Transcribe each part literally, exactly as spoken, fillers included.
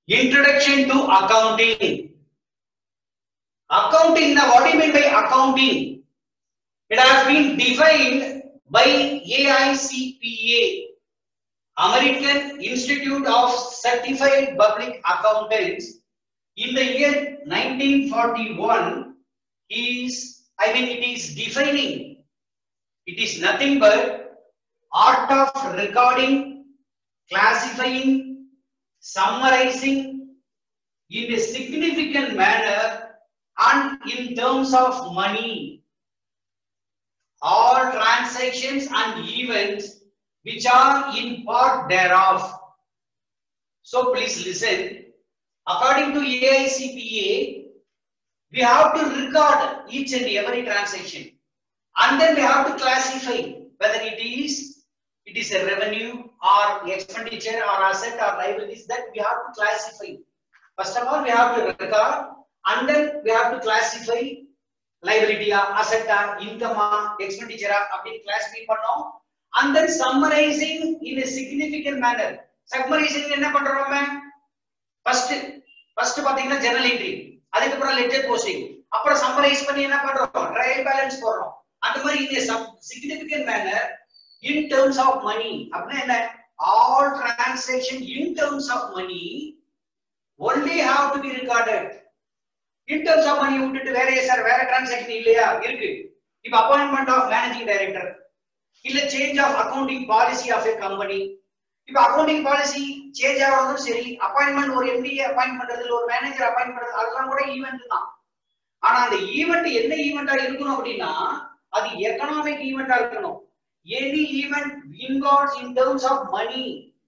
Introduction to accounting. Accounting, now what do you mean by accounting? It has been defined by A I C P A, American Institute of Certified Public Accountants. In the year nineteen forty-one, is, I mean, it is defining, it is nothing but art of recording, classifying, summarizing in a significant manner and in terms of money all transactions and events which are in part thereof. So please listen. According to A I C P A, we have to record each and every transaction, and then we have to classify whether it is it is a revenue or expenditure or asset or liabilities. That we have to classify. First of all, we have to record, and then we have to classify liability, asset, income, expenditure, update classify pannom, and then summarizing in a significant manner. Summarizing enna pandrom? First, first pathina journal entry, adukapra ledger posting, apra summarize panni enna pandrom? Trial balance podrom. And mari in a significant manner in terms of money. Apna enna? All transaction in terms of money only have to be recorded. In terms of money, you did various or various transaction illaya irukku. If appointment of managing director, illa change of accounting policy of a company. If accounting policy change ஆவறதும் சரி, appointment ஒரு M D appoint பண்றதுல ஒரு manager appoint பண்றது அதெல்லாம் கூட event தான். ஆனா அந்த ஈவென்ட் என்ன ஈவென்ட்டா இருக்கணும் அப்படினா அது எகனாமிக் ஈவென்ட்டா இருக்கணும். Any event involves in terms of money,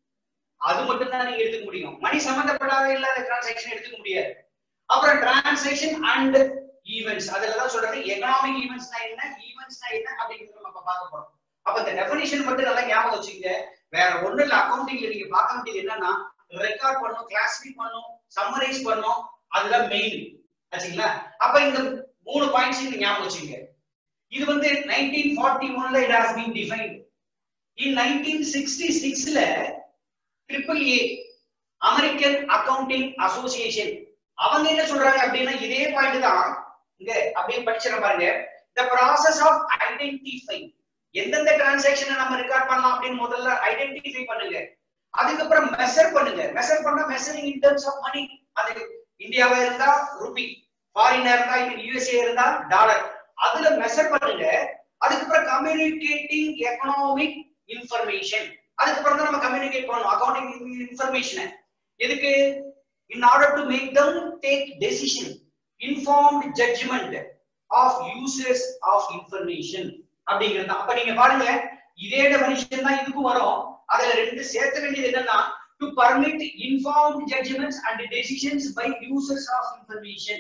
அது மட்டும் தான் நீங்க எடுத்துக்க முடியும். மணி சம்பந்தப்படாத இல்லாத டிரான்சாக்ஷன் எடுத்துக்க முடியாது. அப்புறம் டிரான்சாக்ஷன் அண்ட் ஈவென்ட்ஸ் அதெல்லாம் தான் சொல்றது. எகனாமிக் ஈவென்ட்ஸ்னா என்ன, ஈவென்ட்ஸ்னா என்ன அப்படிங்கறத நம்ம பார்க்க போறோம். அப்ப இந்த டெஃபினிஷன் மட்டும் நல்லா ஞாபகம் வச்சுக்கங்க. வேற ஒண்ணு இல்ல, அக்கவுண்டிங்ல நீங்க பார்க்க வேண்டியது என்னன்னா ரெக்கார்ட் பண்ணனும், கிளாசிஃபை பண்ணனும், சம்மரைஸ் பண்ணனும், அதுதான் மெயின். ஆச்சுங்களா? அப்ப இந்த மூணு பாயிண்ட்ஸ் நீங்க ஞாபகம் வச்சுக்கங்க. இது வந்து nineteen forty-one ல it has been defined. In nineteen sixty-six ல triple A American Accounting Association அவங்க என்ன சொல்றாங்க அப்படின்னா இதே பாயிண்ட் தான் இங்க அப்படியே படிச்சற பாருங்க. The process of identifying எந்தெந்த டிரான்சாக்ஷனை நம்ம ரெக்கார்ட் பண்ணலாம் அப்படின்னு முதல்ல ஐடென்டிஃபை பண்ணுங்க. அதுக்கப்புறம் மெஷர் பண்ணுங்க. மெஷர் பண்ணா measuring in terms of money. அது இந்தியாவா இருந்தா ரூபி, ஃபாரினா இருந்தா இது யுஎஸ்ஏ இருந்தா டாலர். அதுல மெஷர் பண்ணுங்க. அதுக்கப்புறம் கம்யூனிகேட்டிங் எகனாமிக் இன்ஃபர்மேஷன். அதுக்கப்புறம் தான் நம்ம கம்யூனிகேட் பண்ணணும் அக்கவுண்டிங் இன்ஃபர்மேஷனை. எதுக்கு? in order to make them take decision, informed judgment of users of information அப்படிங்கிறது. அப்ப நீங்க பாருங்க இதே டெஃபினிஷன் தான் இதுக்கு வரும். அதுல ரெண்டு சேர்த்த வேண்டியது என்னன்னா to permit informed judgments and decisions by users of information.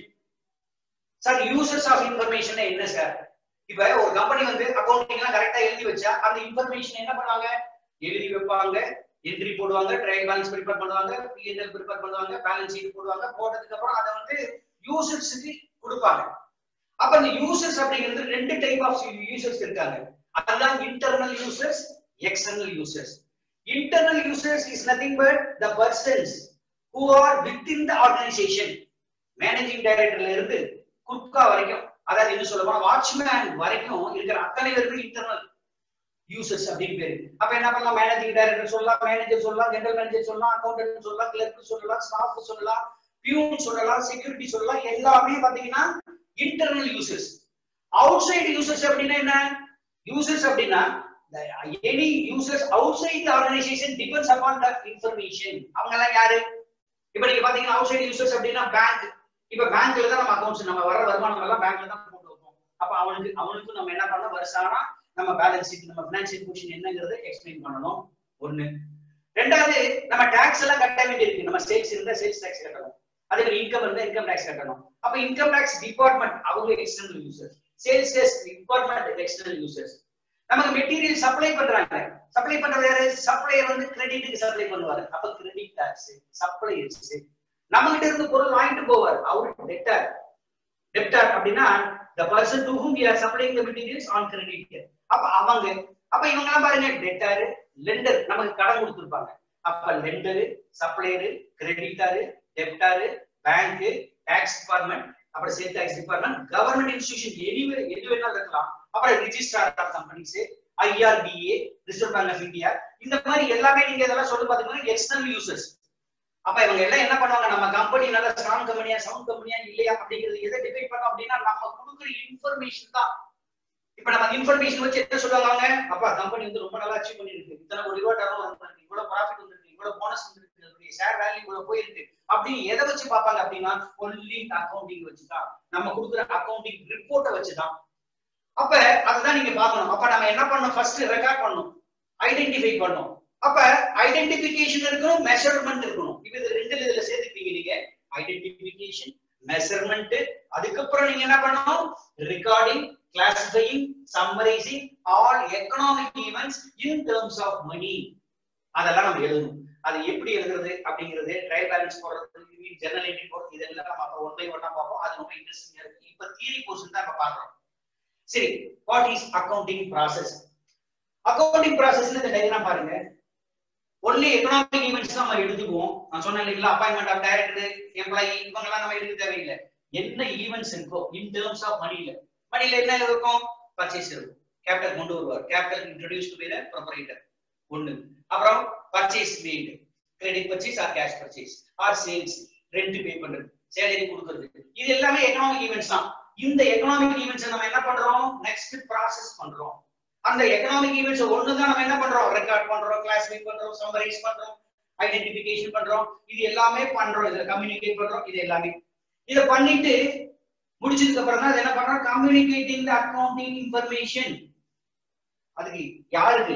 Sir users of information என்ன சார்? இப்ப ஒரு கம்பெனி வந்து அக்கவுண்டிங்லாம் கரெக்ட்டா எழுதி வச்சா அந்த இன்ஃபர்மேஷன் என்ன பண்ணுவாங்க? எழுதி வைப்பாங்க, என்ட்ரி போடுவாங்க, ட்ரையல் பேலன்ஸ் ப்ரிப்பேர் பண்ணுவாங்க, பி அண்ட் எல் ப்ரிப்பேர் பண்ணுவாங்க, பேலன்ஸ் ஷீட் போடுவாங்க. போட்டதுக்கு அப்புறம் அதை வந்து யூசர்ஸ்க்கு கொடுப்பாங்க. அப்ப இந்த யூசர்ஸ் அப்படிங்கிறது ரெண்டு டைப் ஆஃப் யூசர்ஸ் இருக்காங்க. அதுதான் internal users, external users. Internal users is nothing but the persons who are within the organization. Managing டைரக்டர்ல இருந்து குட்கா வரைக்கும், அதாவது என்ன சொல்லுவாங்க வாட்ச்மேன் வரைக்கும் இருக்கிற அத்தனை பேருக்கு இன்டர்னல் யூசர்ஸ் அப்படின்னு பேரு. அப்ப என்ன பண்ணலாம்? மேனேஜிங் டைரக்டர் சொல்லலாம், மேனேஜர் சொல்லலாம், ஜெனரல் மேனேஜர் சொல்லலாம், அக்கவுண்டன்ட் சொல்லலாம், கிளர்க் சொல்லலாம், ஸ்டாஃப் சொல்லலாம், பியூன் சொல்லலாம், செக்யூரிட்டி சொல்லலாம். எல்லாமே பாத்தீங்கன்னா internal users. Outside users அப்படின்னா என்ன? யூசர்ஸ் அப்படின்னா any users outside the organization depends upon the information. அவங்க எல்லாம் யாரு? இப்போ நீங்க பாத்தீங்கன்னா அவுட் சைடு யூசர்ஸ் அப்படின்னா பேங்க். இப்ப பேங்க்ல தான் நம்ம அக்கவுண்ட்ஸ் நம்ம வர வருமானம் எல்லாம் பேங்க்ல தான் போட்டு வைப்போம். அப்ப அவனுக்கு அவனுக்கு நம்ம என்ன பண்ணணும்? வருஷானா நம்ம பேலன்ஸ் ஷீட், நம்ம ஃபைனான்சியல் பொசிஷன் என்னங்கிறதை எக்ஸ்பிளைன் பண்ணணும். ஒண்ணு. ரெண்டாவது நம்ம டாக்ஸ் எல்லாம் கட்ட வேண்டியிருக்கு. நம்ம சேல்ஸ் இருந்தா சேல்ஸ் டாக்ஸ் கட்டணும், அதே மாதிரி இன்கம் இருந்தா இன்கம் டாக்ஸ் கட்டணும். அப்ப இன்கம் டாக்ஸ் டிபார்ட்மெண்ட் அவங்க external users, sales tax department external users. நமக்கு மெட்டீரியல் சப்ளை பண்றாங்க, சப்ளை பண்றது யாரு? சப்ளையர் வந்து கிரெடிட்டுக்கு சப்ளை பண்ணுவாரு, அப்ப கிரெடிட் டாக்ஸ். சப்ளையர்ஸ் நம்ம கிட்ட இருந்து பொருள் வாங்கிட்டு போவார், அவரு டெப்டார். டெப்டார் அப்படின்னா the person to whom we are supplying the materials on credit. அப்ப அவங்க அப்ப இவங்க எல்லாம் பாருங்க டெப்டார், லெண்டர் நமக்கு கடன் கொடுத்திருப்பாங்க. அப்ப lender, supplier, creditor, debtor, bank, tax department, அப்புறம் sale tax department, government institution anyway எது வேணாலும் இருக்கலாம். அப்புறம் registrar of companies, IRDA, Reserve Bank of India, இந்த மாதிரி எல்லாமே நீங்க இதெல்லாம் சொல்லி பாத்தீங்கன்னா எக்ஸ்டர்னல் யூசர்ஸ். அப்ப இவங்க எல்லாம் என்ன பண்ணுவாங்க, நம்ம கம்பெனி நல்ல ஸ்ட்ராங் கம்பெனியா சவுண்ட் கம்பெனியா இல்லையா அப்படிங்கிறது எதை டிபெண்ட் பண்ணோம் அப்படின்னா நம்ம கொடுக்குற இன்ஃபர்மேஷன் தான். இப்ப நம்ம இன்ஃபர்மேஷன் வச்சு என்ன சொல்லுவாங்க, அப்பா கம்பெனி வந்து ரொம்ப நல்லா அச்சீவ் பண்ணிருக்கு, இத்தனை கோடி ரூபாய் டர்ன் ஓவர் பண்ணிருக்கு, இவ்வளவு ப்ராஃபிட் வந்திருக்கு, இவ்வளவு போனஸ் வந்திருக்கு, அதோட ஷேர் வேல்யூ இவ்வளவு போயிருக்கு அப்படின்னு எதை வச்சு பார்ப்பாங்க அப்படின்னா ஒன்லி அக்கவுண்டிங் வச்சுதான், நம்ம கொடுக்குற அக்கவுண்டிங் ரிப்போர்ட்டை வச்சுதான். அப்ப அதுதான் நீங்க பார்க்கணும். அப்ப நம்ம என்ன பண்ணணும், ஃபர்ஸ்ட் ரெக்கார்ட் பண்ணணும், ஐடென்டிஃபை பண்ணணும். அப்ப ஐடென்டிஃபிகேஷன் இருக்கணும், மெஷர்மெண்ட் இருக்கணும். இப்ப இது ரெண்டு இதுல சேர்த்துப்பீங்க நீங்க, ஐடென்டிஃபிகேஷன், மெஷர்மெண்ட். அதுக்கப்புறம் நீங்க என்ன பண்ணணும், recording, classifying, summarising all economic events in terms of money. அதெல்லாம் நம்ம எழுதணும். அது எப்படி எழுதுறது அப்படிங்கிறது, ட்ரையல் பேலன்ஸ் போடுறது, ஜெனரல் என்ட்ரி போடுறது, இதெல்லாம் நம்ம ஒன் பை ஒன்னா பார்ப்போம். அது ரொம்ப இன்ட்ரெஸ்டிங்கா இருக்கு. இப்ப தியரி போர்ஷன் தான் நம்ம பார்க்கிறோம். சரி, what is accounting process? Accounting ப்ராசஸ்ல இந்த டயக்ராம் பாருங்க. ஒன்லி எக்கனாமிக் ஈவென்ட்ஸ் தான் நம்ம எடுத்துக்குவோம். நான் சொன்னேன் இல்லைங்களா, அப்பாயின்மெண்ட் ஆஃப் டைரக்டர், எம்ப்ளாயி, இவங்க எல்லாம் நம்ம எடுக்க தேவையில்லை. என்ன ஈவென்ட்ஸ் இருக்கோ இன் டர்ம்ஸ் ஆஃப் மணில, மணில என்ன இருக்கும், பர்ச்சேஸ் இருக்கும், கேபிட்டல் கொண்டு வருவார், capital introduce to by the proprietor ஒன்னு. அப்புறம் purchase made, credit purchase or cash purchase or sales, rent pay பண்றது, சேலரி கொடுக்கிறது, இது எல்லாமே எக்கனாமிக் ஈவென்ட்ஸ் தான். இந்த எக்கனாமிக் ஈவென்ட்ஸ் நம்ம என்ன பண்றோம், நெக்ஸ்ட் ப்ராசஸ் பண்றோம். அந்த எக்கனாமிக் ஈவென்ட்ஸ் ஒண்ணு தான் நம்ம என்ன பண்றோம், ரெக்கார்ட் பண்றோம், கிளாசிஃபை பண்றோம், சம்மரைஸ் பண்றோம், ஐடென்டிஃபிகேஷன் பண்றோம், இது எல்லாமே பண்றோம். இதுல கம்யூனிகேட் பண்றோம், இது எல்லாமே. இத பண்ணிட்டு முடிச்சதுக்கு அப்புறம் தான் என்ன பண்றோம், கம்யூனிகேட்டிங் தி அக்கவுண்டிங் இன்ஃபர்மேஷன். அதுக்கு யாருக்கு,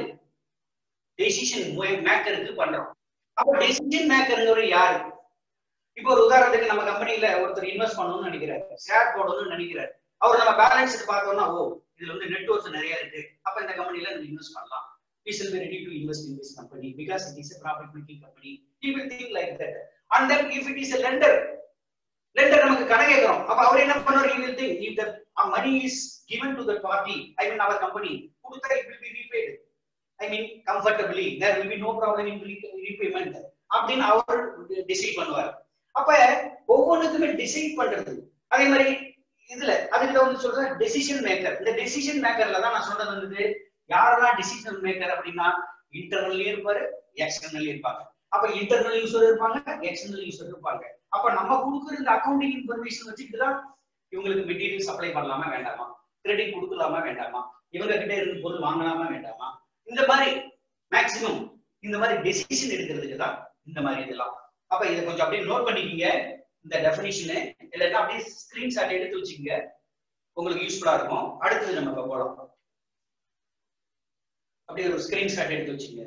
டெசிஷன் மேக்கருக்கு பண்றோம். அப்ப டெசிஷன் மேக்கர்ங்கிறது யாரு? இப்போ ஒரு உதாரணத்துக்கு நம்ம கம்பெனில ஒருத்தர் இன்வெஸ்ட் பண்ணணும்னு நினைக்கிறாரு, ஷேர் போடணும்னு நினைக்கிறாரு. அவர் நம்ம பேலன்ஸ் பார்த்தோம்னா, ஓ இதுல வந்து நெட் வொர்த் நிறைய இருக்கு, அப்ப இந்த கம்பெனில நம்ம இன்வெஸ்ட் பண்ணலாம். We shall be ready to invest in this company because it is a profit making company. He will think like that. And then if it is a lender, lender நமக்கு கடன் கேக்குறோம், அப்ப அவர் என்ன பண்ணுவார், he will think if the money is given to the party, I mean our company, கொடுத்தா it will be repaid, I mean comfortably, there will be no problem in repayment அப்படின்னு அவர் decide பண்ணுவார். அப்ப ஒவ்வொன்றுக்குமே டிசைட் பண்றது. அதே மாதிரி இதுல அதுல வந்து சொல்ற டெசிஷன் மேக்கர். இந்த டெசிஷன் மேக்கர்ல தான் நான் சொல்றது வந்து யாரெல்லாம் டிசிஷன் மேக்கர் அப்படின்னா இன்டர்னல் இருப்பாரு, எக்ஸ்டர்னல் இருப்பாங்க. அப்ப இன்டர்னல் யூசர் இருப்பாங்க, எக்ஸ்டர்னல் யூசர் இருப்பாங்க. அப்ப நம்ம கொடுக்குற இந்த அக்கவுண்டிங் இன்ஃபர்மேஷன் வச்சுட்டு தான் இவங்களுக்கு மெட்டீரியல் சப்ளை பண்ணலாமா வேண்டாமா, கிரெடிட் கொடுக்கலாமா வேண்டாமா, இவங்க கிட்ட இருந்து பொருள் வாங்கலாமா வேண்டாமா, இந்த மாதிரி மேக்சிமம் இந்த மாதிரி டெசிஷன் எடுக்கிறதுக்கு தான் இந்த மாதிரி இதெல்லாம். அப்ப இதை கொஞ்சம் அப்படியே நோட் பண்ணிக்கீங்க, இந்த டெஃபினிஷன் இல்லைன்னா அப்படியே ஸ்கிரீன்ஷாட் எடுத்து வச்சுக்கோங்க, உங்களுக்கு யூஸ்ஃபுல்லா இருக்கும். அடுத்தது நம்ம போலாம், அப்படியே ஒரு ஸ்கிரீன்ஷாட் எடுத்து வச்சுக்கோங்க.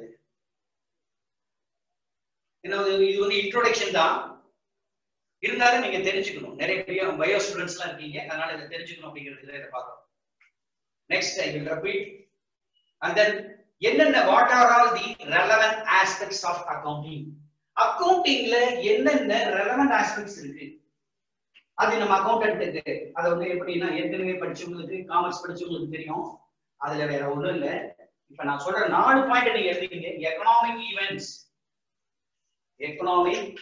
இது வந்து இன்ட்ரோடக்ஷன் தான், இருந்தாலும் நீங்க தெரிஞ்சுக்கணும். நிறைய பெரிய பயோ ஸ்டூடெண்ட்ஸ் எல்லாம் இருக்கீங்க, அதனால இதை தெரிஞ்சுக்கணும் அப்படிங்கிறது இதை பார்க்கலாம். Next I will repeat and then என்னென்ன what are all the relevant aspects of accounting. அக்கவுண்டிங்ல என்னென்ன ரெலவென்ட் ஆஸ்பெக்ட்ஸ் இருக்கு அது நம்ம அக்கவுண்டன்ட்டுக்கு அதை வந்து எப்படின்னா ஏற்கனவே படிச்சவங்களுக்கு, காமர்ஸ் படிச்சவங்களுக்கு தெரியும். அதுல வேற ஒண்ணும் இல்லை. இப்ப நான் சொல்ற நாலு பாயிண்ட் நீங்க எழுதிங்க. Economic events, economic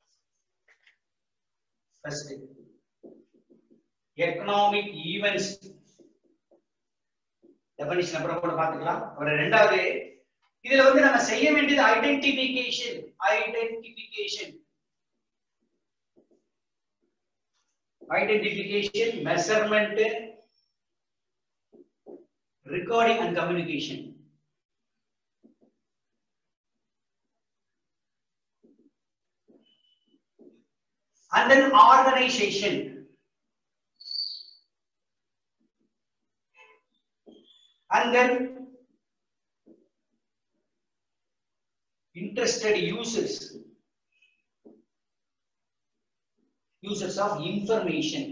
first economic events definition அப்புறம் கூட பாத்துக்கலாம். அப்புறம் ரெண்டாவது இதுல வந்து நம்ம செய்ய வேண்டியது identification. Identification identification measurement, recording and communication. And then organization. And then interested users. Users of information.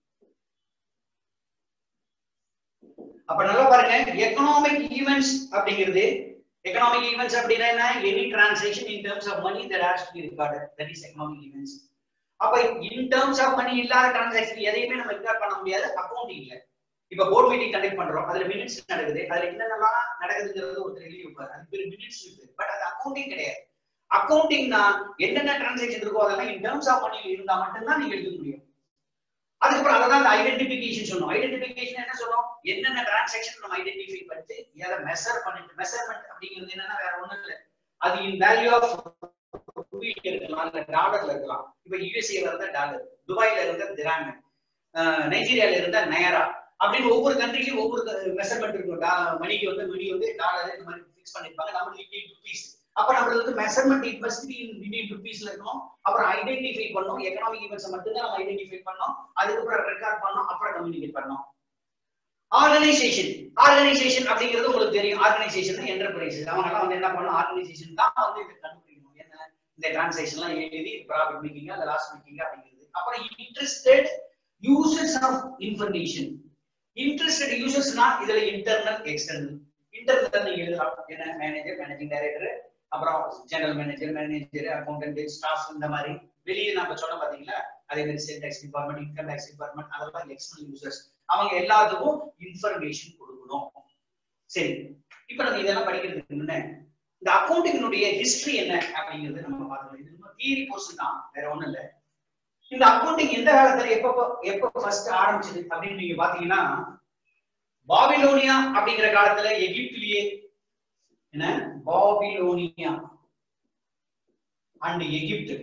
அப்ப நல்லா பாருங்க, எக்கனாமிக் ஈவென்ட்ஸ் அப்படிங்கிறது, எக்கனாமிக் ஈவென்ட்ஸ் அப்படின்னா என்ன, any transaction in terms of money that has to be recorded, that is economic events. அப்ப இன் terms of மணி இல்லாத transaction எதையுமே நம்ம ரெக்கார்ட் பண்ண முடியாது அக்கவுண்டிங்ல. இப்ப போர்ட் மீட்டிங் கண்டக்ட் பண்றோம், அதுல மினிட்ஸ் நடக்குது, அதுல என்னென்னலாம் நடக்குதுங்கிறது ஒருத்தர் எழுதி வைப்பாரு, அது பேர் மினிட்ஸ் இருக்கு. பட் அது அக்கவுண்டிங் கிடையாது. அக்கவுண்டிங்னா என்னென்ன டிரான்சாக்ஷன் இருக்கோ அதெல்லாம் இன் டர்ம்ஸ் ஆஃப் மணி இருந்தா மட்டும்தான் நீங்க எடுக்க முடியும். அதுக்கப்புறம் அதான் அந்த ஐடென்டிபிகேஷன் சொன்னோம். ஐடென்டிபிகேஷன் என்ன சொல்றோம்? என்னென்ன டிரான்சாக்ஷன் நம்ம ஐடென்டிஃபை பண்ணிட்டு எதை மெஷர் பண்ணிட்டு, மெஷர்மெண்ட் அப்படிங்கிறது என்னன்னா வேற ஒண்ணும் இல்லை, அது இன் வேல்யூ ஆஃப் ரூபில இருக்கலாம், இல்ல டாலர்ல இருக்கலாம். இப்ப யூஎஸ்ஏல இருந்தா டாலர், துபாயில இருந்தா திராம், நைஜீரியால இருந்தா நயரா அப்படின்னு ஒவ்வொரு கண்ட்ரிலயும் ஒவ்வொரு மெஷர்மெண்ட் இருக்கும். மணிக்கு வந்து மணி வந்து டாலர் இந்த மாதிரி ஃபிக்ஸ் பண்ணிருப்பாங்க. நம்மளுக்கு இந்தியன் ருபீஸ். அப்ப நம்மளுக்கு வந்து measurement it must be in Indian ருபீஸ்ல இருக்கணும். அப்புறம் ஐடென்டிஃபை பண்ணோம், எக்கனாமிக் ஈவெண்ட்ஸ் மட்டும் தான் நம்ம ஐடென்டிஃபை பண்ணோம். அதுக்கப்புறம் ரெக்கார்ட் பண்ணோம், அப்புறம் கம்யூனிகேட் பண்ணோம். ஆர்கனைசேஷன் ஆர்கனைசேஷன் அப்படிங்கிறது உங்களுக்கு தெரியும். ஆர்கனைசேஷன் என்டர்பிரைஸ் அவங்க எல்லாம் வந்து என்ன பண்ணணும், ஆர்கனைசேஷன் தான் வந்து இதை கண்டுபிடிக்கணும். என்ன இந்த டிரான்சாக்ஷன் எல்லாம் எழுதி ப்ராஃபிட் மேக்கிங் அந்த லாஸ் மேக்கிங் அப்படிங்கிறது. அப்புறம் interested users of information. Interested யூசர்ஸ்னா இதுல இன்டர்னல் எக்ஸ்டர்னல். இன்டர்னல் நீங்க எழுதலாம், என்ன மேனேஜர், மேனேஜிங் டைரக்டர், அப்புறம் general manager, manager, accountant, staff, இந்த மாதிரி வெளியே நம்ம சொல்ல பாத்தீங்களா. அதே மாதிரி sale tax department, income tax department, அதெல்லாம் எக்ஸ்டர்னல் யூசர்ஸ். அவங்க எல்லாத்துக்கும் இன்ஃபர்மேஷன் கொடுக்கணும். சரி, இப்ப நம்ம இதெல்லாம் படிக்கிறதுக்கு முன்ன இந்த அக்கௌண்டிங்கினுடைய ஹிஸ்டரி என்ன அப்படிங்கிறது நம்ம பார்க்கணும். இது நம்ம தியரி போர்ஷன் தான், வேற ஒண்ணும் இல்லை. இந்த அக்கௌண்டிங் எந்த காலத்துல எப்ப எப்ப ஃபர்ஸ்ட் ஆரம்பிச்சது அப்படின்னு நீங்க பாத்தீங்கன்னா, பாபிலோனியா அப்படிங்கிற காலத்துல எகிப்திலேயே என்ன பாபிலோனியா அண்ட் எகிப்து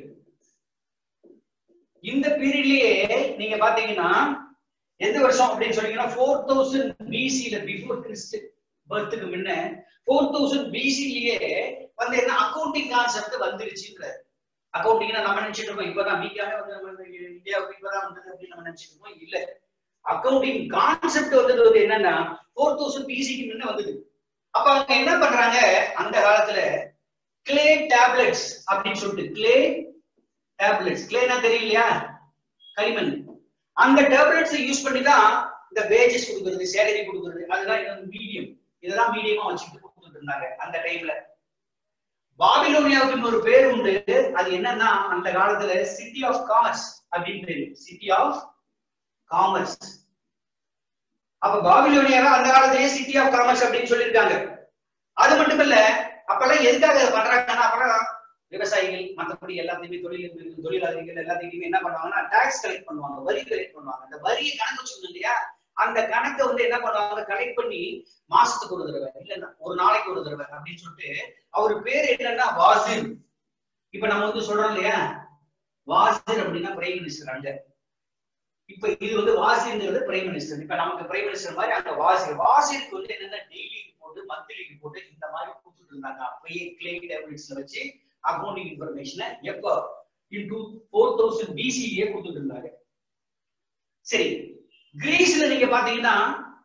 இந்த பீரியட்லயே நீங்க பாத்தீங்கன்னா எந்த வருஷம் அப்படின்னு சொன்னீங்கன்னா ஃபோர் தௌசண்ட் பிசில பிஃபோர் கிறிஸ்ட் பர்த்துக்கு முன்ன ஃபோர் தௌசண்ட் பிசிலேயே வந்து என்ன அக்கௌண்டிங் கான்செப்ட் வந்துருச்சுன்ற. அக்கௌண்டிங்னா நம்ம நினைச்சிட்டு இருக்கோம் இப்பதான் வீக்காவே வந்து நம்ம இந்தியாவுக்கு இப்பதான் வந்தது அப்படின்னு நம்ம நினைச்சிட்டு இருக்கோம். இல்ல, அக்கௌண்டிங் கான்செப்ட் வந்தது வந்து என்னன்னா ஃபோர் தௌசண்ட் பிசிக்கு முன்ன வந்தது. அப்ப அவங்க என்ன பண்றாங்க அந்த காலத்துல கிளே டேப்லெட்ஸ் அப்படின்னு சொல்லிட்டு, கிளே டேப்லெட்ஸ், கிளேனா தெரியலையா, களிமண், அந்த டேப்லெட்ஸ் யூஸ் பண்ணி தான் இந்த வேஜஸ் கொடுக்கறது, சேலரி கொடுக்கறது, அதுதான் மீடியம். இதெல்லாம் மீடியமா வச்சுட்டு கொடுத்துட்டு இருந்தாங்க அந்த டைம்ல. பாபிலோனியாவுக்கு ஒரு பேர் உண்டு. அது என்னன்னா அந்த காலத்துல சிட்டி ஆஃப் காமர்ஸ் அப்படின்னு பேரு, சிட்டி ஆஃப் காமர்ஸ். அப்ப பாபிலோனியாவை அந்த காலத்திலேயே சிட்டி ஆஃப் காமர்ஸ் அப்படின்னு சொல்லியிருக்காங்க. அது மட்டும் இல்ல, அப்பெல்லாம் எதுக்காக பண்றாங்கன்னா அப்புறம் விவசாயிகள் மற்றபடி எல்லாத்தையுமே தொழில் தொழிலாளர்கள் எல்லாத்தையுமே என்ன பண்ணுவாங்கன்னா டாக்ஸ் கலெக்ட் பண்ணுவாங்க, வரி கலெக்ட் பண்ணுவாங்க. அந்த வரியை கணக்கு வச்சுக்கணும் இல்லையா, அந்த கணக்கை வந்து என்ன பண்ணுவாங்க கலெக்ட் பண்ணி மாசத்துக்கு ஒரு தடவை இல்லைன்னா ஒரு நாளைக்கு ஒரு தடவை அப்படின்னு சொல்லிட்டு அவரு பேர் என்னன்னா வாசிர். இப்ப நம்ம வந்து சொல்றோம் இல்லையா வாசிர் அப்படின்னா பிரைம் மினிஸ்டர். அங்க இப்ப இது வந்து வாசிங்கிறது பிரைம் மினிஸ்டர். இப்ப நமக்கு பிரைம் மினிஸ்டர் மாதிரி அங்க வாசிர். வாசிருக்கு வந்து என்னன்னா டெய்லி ரிப்போர்ட், மந்த்லி ரிப்போர்ட் இந்த மாதிரி கொடுத்துட்டு இருந்தாங்க. அப்பயே கிளே டேப்லெட்ஸ்ல வச்சு அக்கௌண்டிங் இன்ஃபர்மேஷனை எப்போ இன்டூ ஃபோர் தௌசண்ட் பிசிஏ கொடுத்துட்டு இருந்தாங்க. சரி, கிரீஸ்ல நீங்க பாத்தீங்கன்னா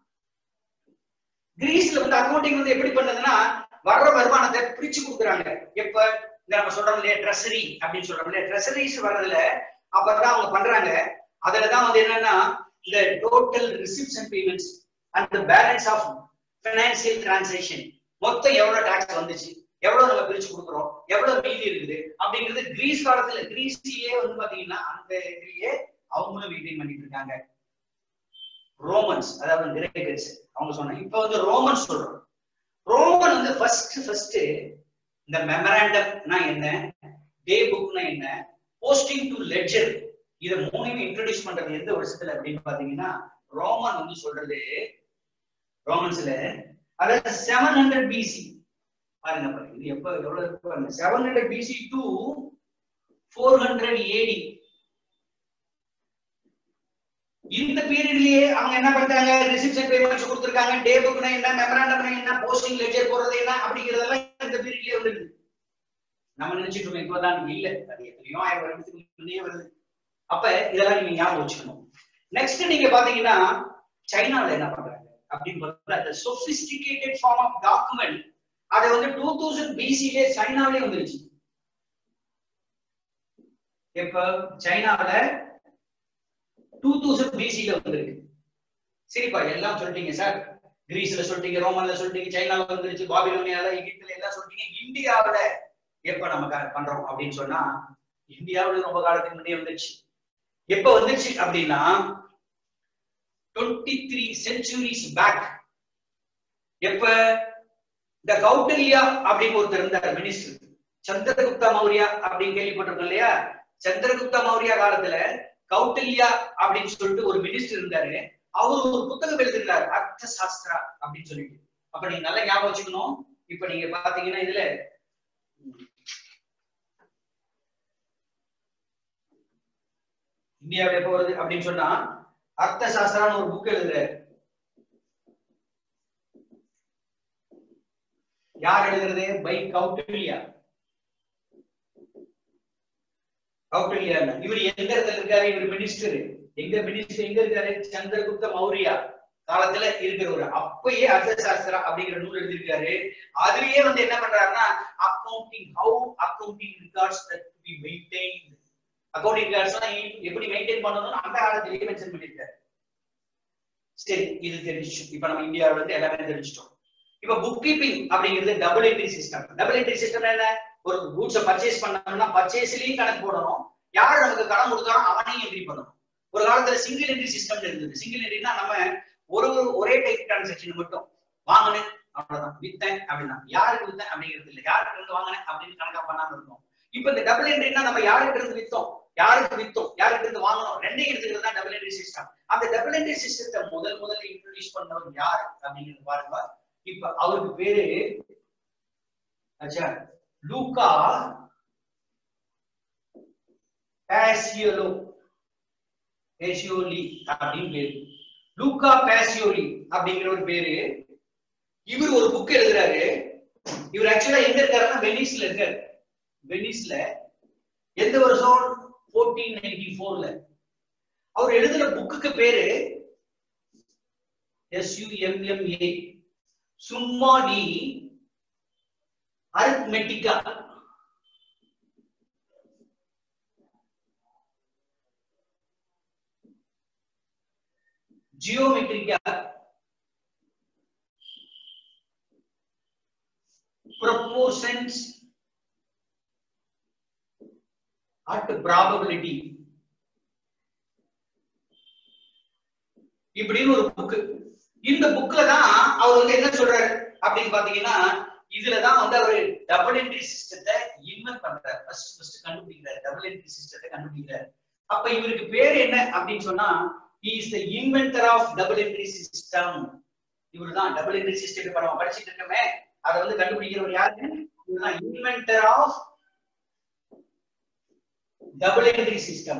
கிரீஸ்ல வந்து அக்கௌண்டிங் வந்து எப்படி பண்ணதுன்னா வர்ற வருமானத்தை பிரிச்சு கொடுக்குறாங்க. எப்ப இந்த நம்ம சொல்றோம் இல்லையா ட்ரெஸரி அப்படின்னு சொல்றோம் இல்லையா, ட்ரெஸரிஸ் வர்றதுல அப்பதான் அவங்க பண்றாங்க. அதுலதான் வந்து என்னன்னா இந்த total receipts and payments and balance of financial transaction மொத்தம் எவ்வளவு டாக்ஸ் வந்துச்சு, எவ்வளவு நம்ம பிரிச்சு கொடுக்குறோம், எவ்வளவு மீதி இருக்குது அப்படிங்கிறது கிரீஸ் காலத்துல கிரீஸ்லயே வந்து பாத்தீங்கன்னா அந்த இதுலயே அவங்களும் மெயின்டைன் பண்ணிட்டு இருக்காங்க. ரோமன்ஸ் அதாவது கிரேக்கர்ஸ் அவங்க சொன்னாங்க. இப்ப வந்து ரோமன்ஸ் சொல்றோம். ரோமன் வந்து ஃபர்ஸ்ட் ஃபர்ஸ்ட் இந்த மெமராண்டம்னா என்ன, டே புக்னா என்ன, போஸ்டிங் டு லெட்ஜர், இத மூணுமே இன்ட்ரோடியூஸ் பண்றது எந்த வருஷத்துல அப்படின்னு பாத்தீங்கன்னா ரோமன் வந்து சொல்றது ரோமன்ஸ்ல அதாவது செவன் ஹண்ட்ரட் பிசி பாருங்க பாருங்க இது எப்ப எவ்வளவு இருக்கு பாருங்க seven hundred BC to four hundred AD. இந்த பீரியட்லயே அவங்க என்ன பண்றாங்க ரிசிப்ட்ஸ் அண்ட் பேமெண்ட்ஸ் கொடுத்திருக்காங்க. டே புக்னா என்ன, மெமராண்டம்னா என்ன, போஸ்டிங் லெட்ஜர் போறது என்ன அப்படிங்கறதெல்லாம் இந்த பீரியட்லயே வந்துருது. நம்ம நினைச்சிட்டு இருக்கோம் இப்பதான் இல்ல, அது எத்தனையோ ஆயிரம் வருஷத்துக்கு முன்னே வருது. அப்ப இதெல்லாம் நீங்க ஞாபகம் வச்சுக்கணும். நெக்ஸ்ட் நீங்க பாத்தீங்கன்னா சைனால என்ன பண்றாங்க அப்படின்னு பார்த்தா அந்த சொபிஸ்டிகேட்டட் ஃபார்ம் ஆஃப் டாக்குமெண்ட் அது வந்து டூ தௌசண்ட் பிசிலே சைனாவிலே வந்துருச்சு. இப்ப சைனாவில டூ தௌசண்ட் பிசில வந்துருக்கு. சரிப்பா எல்லாம் சொல்லிட்டீங்க சார், கிரீஸ்ல சொல்லிட்டீங்க, ரோமன்ல சொல்லிட்டீங்க, சைனால வந்துருச்சு, பாபிலோனியால, எகிப்துல எல்லாம் சொல்லிட்டீங்க. இந்தியாவில எப்ப நம்ம பண்றோம் அப்படின்னு சொன்னா இந்தியாவில ரொம்ப காலத்துக்கு முன்னே வந்துருச்சு. எப்ப வந்துருச்சு அப்படின்னா டுவெண்ட்டி த்ரீ சென்ச்சுரிஸ் பேக். எப்ப இந்த கௌடில்யா அப்படின்னு ஒருத்தர் இருந்தார் மினிஸ்டர் சந்திரகுப்த மௌரியா அப்படின்னு கேள்விப்பட்டிருக்கோம் இல்லையா? சந்திரகுப்த மௌரியா காலத்துல கௌட்டில்யா அப்படின்னு சொல்லிட்டு ஒரு மினிஸ்டர் இருந்தாரு. அவரு ஒரு புத்தகம் எழுதிருக்காரு, அர்த்த சாஸ்திரா அப்படின்னு சொல்லிட்டு. அப்ப நீங்க நல்லா ஞாபகம் வச்சுக்கணும். இப்ப நீங்க பாத்தீங்கன்னா இதுல இந்தியாவில எப்ப வருது அப்படின்னு சொன்னா அர்த்த சாஸ்திரான்னு ஒரு புக் எழுதுறாரு. யார் எழுதுறது? பை கௌட்டில்யா. கௌட்டில்யா இவர் எந்த இடத்துல இருக்காரு? இவர் மினிஸ்டர். எங்க மினிஸ்டர் எங்க இருக்காரு? சந்திரகுப்த மௌரியா காலத்துல இருக்கிறவர். அப்பயே அர்த்தசாஸ்திரா அப்படிங்கிற நூல் எழுதியிருக்காரு. அதுலயே வந்து என்ன பண்றாருன்னா accounting, how accounting records that to be maintained, accounting records எப்படி மெயின்டைன் பண்ணணும்னு அந்த காலத்திலேயே மென்ஷன் பண்ணிருக்காரு. சரி, இது தெரிஞ்சிச்சு. இப்ப நம்ம இந்தியாவில இருந்து எல்லாமே தெரிஞ்சிட்டோம். இப்ப புக் கீப்பிங் அப்படிங்கிறது double entry system. Double entry system என்ன? ஒரு கூட்ஸை பர்ச்சேஸ் பண்ணோம்னா பர்ச்சேஸ்லயும் கணக்கு போடணும், யார் நமக்கு கடன் கொடுத்தாரோ அவனையும் என்ட்ரி பண்ணணும். ஒரு காலத்துல சிங்கிள் என்ட்ரி சிஸ்டம் இருந்தது. சிங்கிள் என்ட்ரினா நம்ம ஒரு ஒரே டைப் டிரான்சாக்ஷன் மட்டும், வாங்கினேன் அவ்வளவுதான், வித்தேன் அப்படின்னா யாருக்கு வித்தேன் அப்படிங்கிறது இல்லை, யாருக்கு இருந்து வாங்கினேன் அப்படின்னு கணக்கா பண்ணாம இருக்கும். இப்ப இந்த டபுள் என்ட்ரினா நம்ம யாருக்கு இருந்து வித்தோம், யாருக்கு வித்தோம், யாருக்கு இருந்து வாங்கணும், ரெண்டையும் எடுத்துக்கிறது தான் டபுள் என்ட்ரி சிஸ்டம். அந்த டபுள் என்ட்ரி சிஸ்டத்தை முதல் முதல்ல இன்ட்ரோடியூஸ் பண்ணவர் யார் அப்படிங்கிறது பாருங்க. இப்ப அவருக்கு பேரு அச்சா லூகா பாசியோலோ பேசியோலி அப்படின்னு பேரு. லூகா பாசியோலி அப்படிங்கிற ஒரு பேரு. இவர் ஒரு புக் எழுதுறாரு. இவர் ஆக்சுவலா எங்க இருக்காருன்னா வெனிஸ்ல இருக்காரு. வெனிஸ்ல எந்த வருஷம்? பதினான்கு தொண்ணூற்றி நான்குல. அவர் எழுதுற புக்குக்கு பேரு S U M M A சும்மா டி அரித்மெட்டிகா. ஜியோமெட்ரிக்கா ப்ரொபோர்ஷன்ஸ் அட் ப்ராபபிலிட்டி இப்படின்னு ஒரு புக்கு. இந்த புக்ல தான் அவர் வந்து என்ன சொல்றாரு அப்படின்னு பாத்தீங்கன்னா, இதுலதான் வந்து அவரு டபுள் என்ட்ரி சிஸ்டத்தை இன்வென்ட் பண்றாரு. ஃபர்ஸ்ட் ஃபர்ஸ்ட் கண்டுபிடிக்கிறார், டபுள் என்ட்ரி சிஸ்டத்தை கண்டுபிடிக்கிறார். அப்ப இவருக்கு பேர் என்ன அப்படின்னு சொன்னா, he is the inventor of double entry system. இவர்தான் டபுள் என்ட்ரி சிஸ்டம் இப்ப நம்ம படிச்சிட்டு இருக்கோமே அதை வந்து கண்டுபிடிக்கிறவர் யாரு? இவர்தான் inventor of double entry system.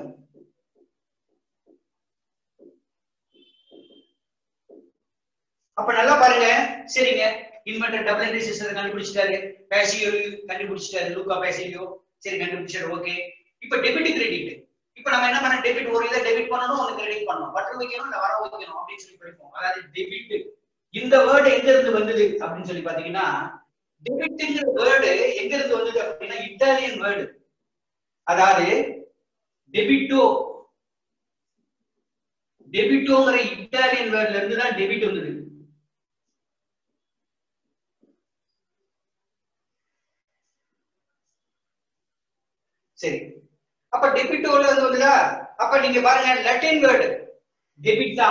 அப்ப நல்லா பாருங்க. சரிங்க, இன்வென்டர் டபுள் என்ட்ரி சிஸ்டத்தை கண்டுபிடிச்சிட்டாரு, பாசியோலி கண்டுபிடிச்சிட்டாரு, லூகா பாசியோ. சரி, கண்டுபிடிச்சாரு. ஓகே, இப்ப டெபிட் கிரெடிட். இப்ப நம்ம என்ன பண்ண, டெபிட் ஒரு இதை டெபிட் பண்ணணும், ஒன்னு கிரெடிட் பண்ணணும், பற்று வைக்கணும் இல்ல வர வைக்கணும் அப்படின்னு சொல்லி படிப்போம். அதாவது டெபிட் இந்த வேர்டு எங்க இருந்து வந்தது அப்படின்னு சொல்லி பாத்தீங்கன்னா, டெபிட்ங்கிற வேர்டு எங்க இருந்து வந்தது அப்படின்னா இட்டாலியன் வேர்டு. அதாவது டெபிட்டோ, டெபிட்டோங்கிற இட்டாலியன் வேர்ட்ல இருந்து தான் டெபிட் வந்தது. சரி, அப்ப டெபிட்டோல இருந்து வந்ததா? அப்ப நீங்க பாருங்க, லட்டின் வேர்டு டெபிட்டா.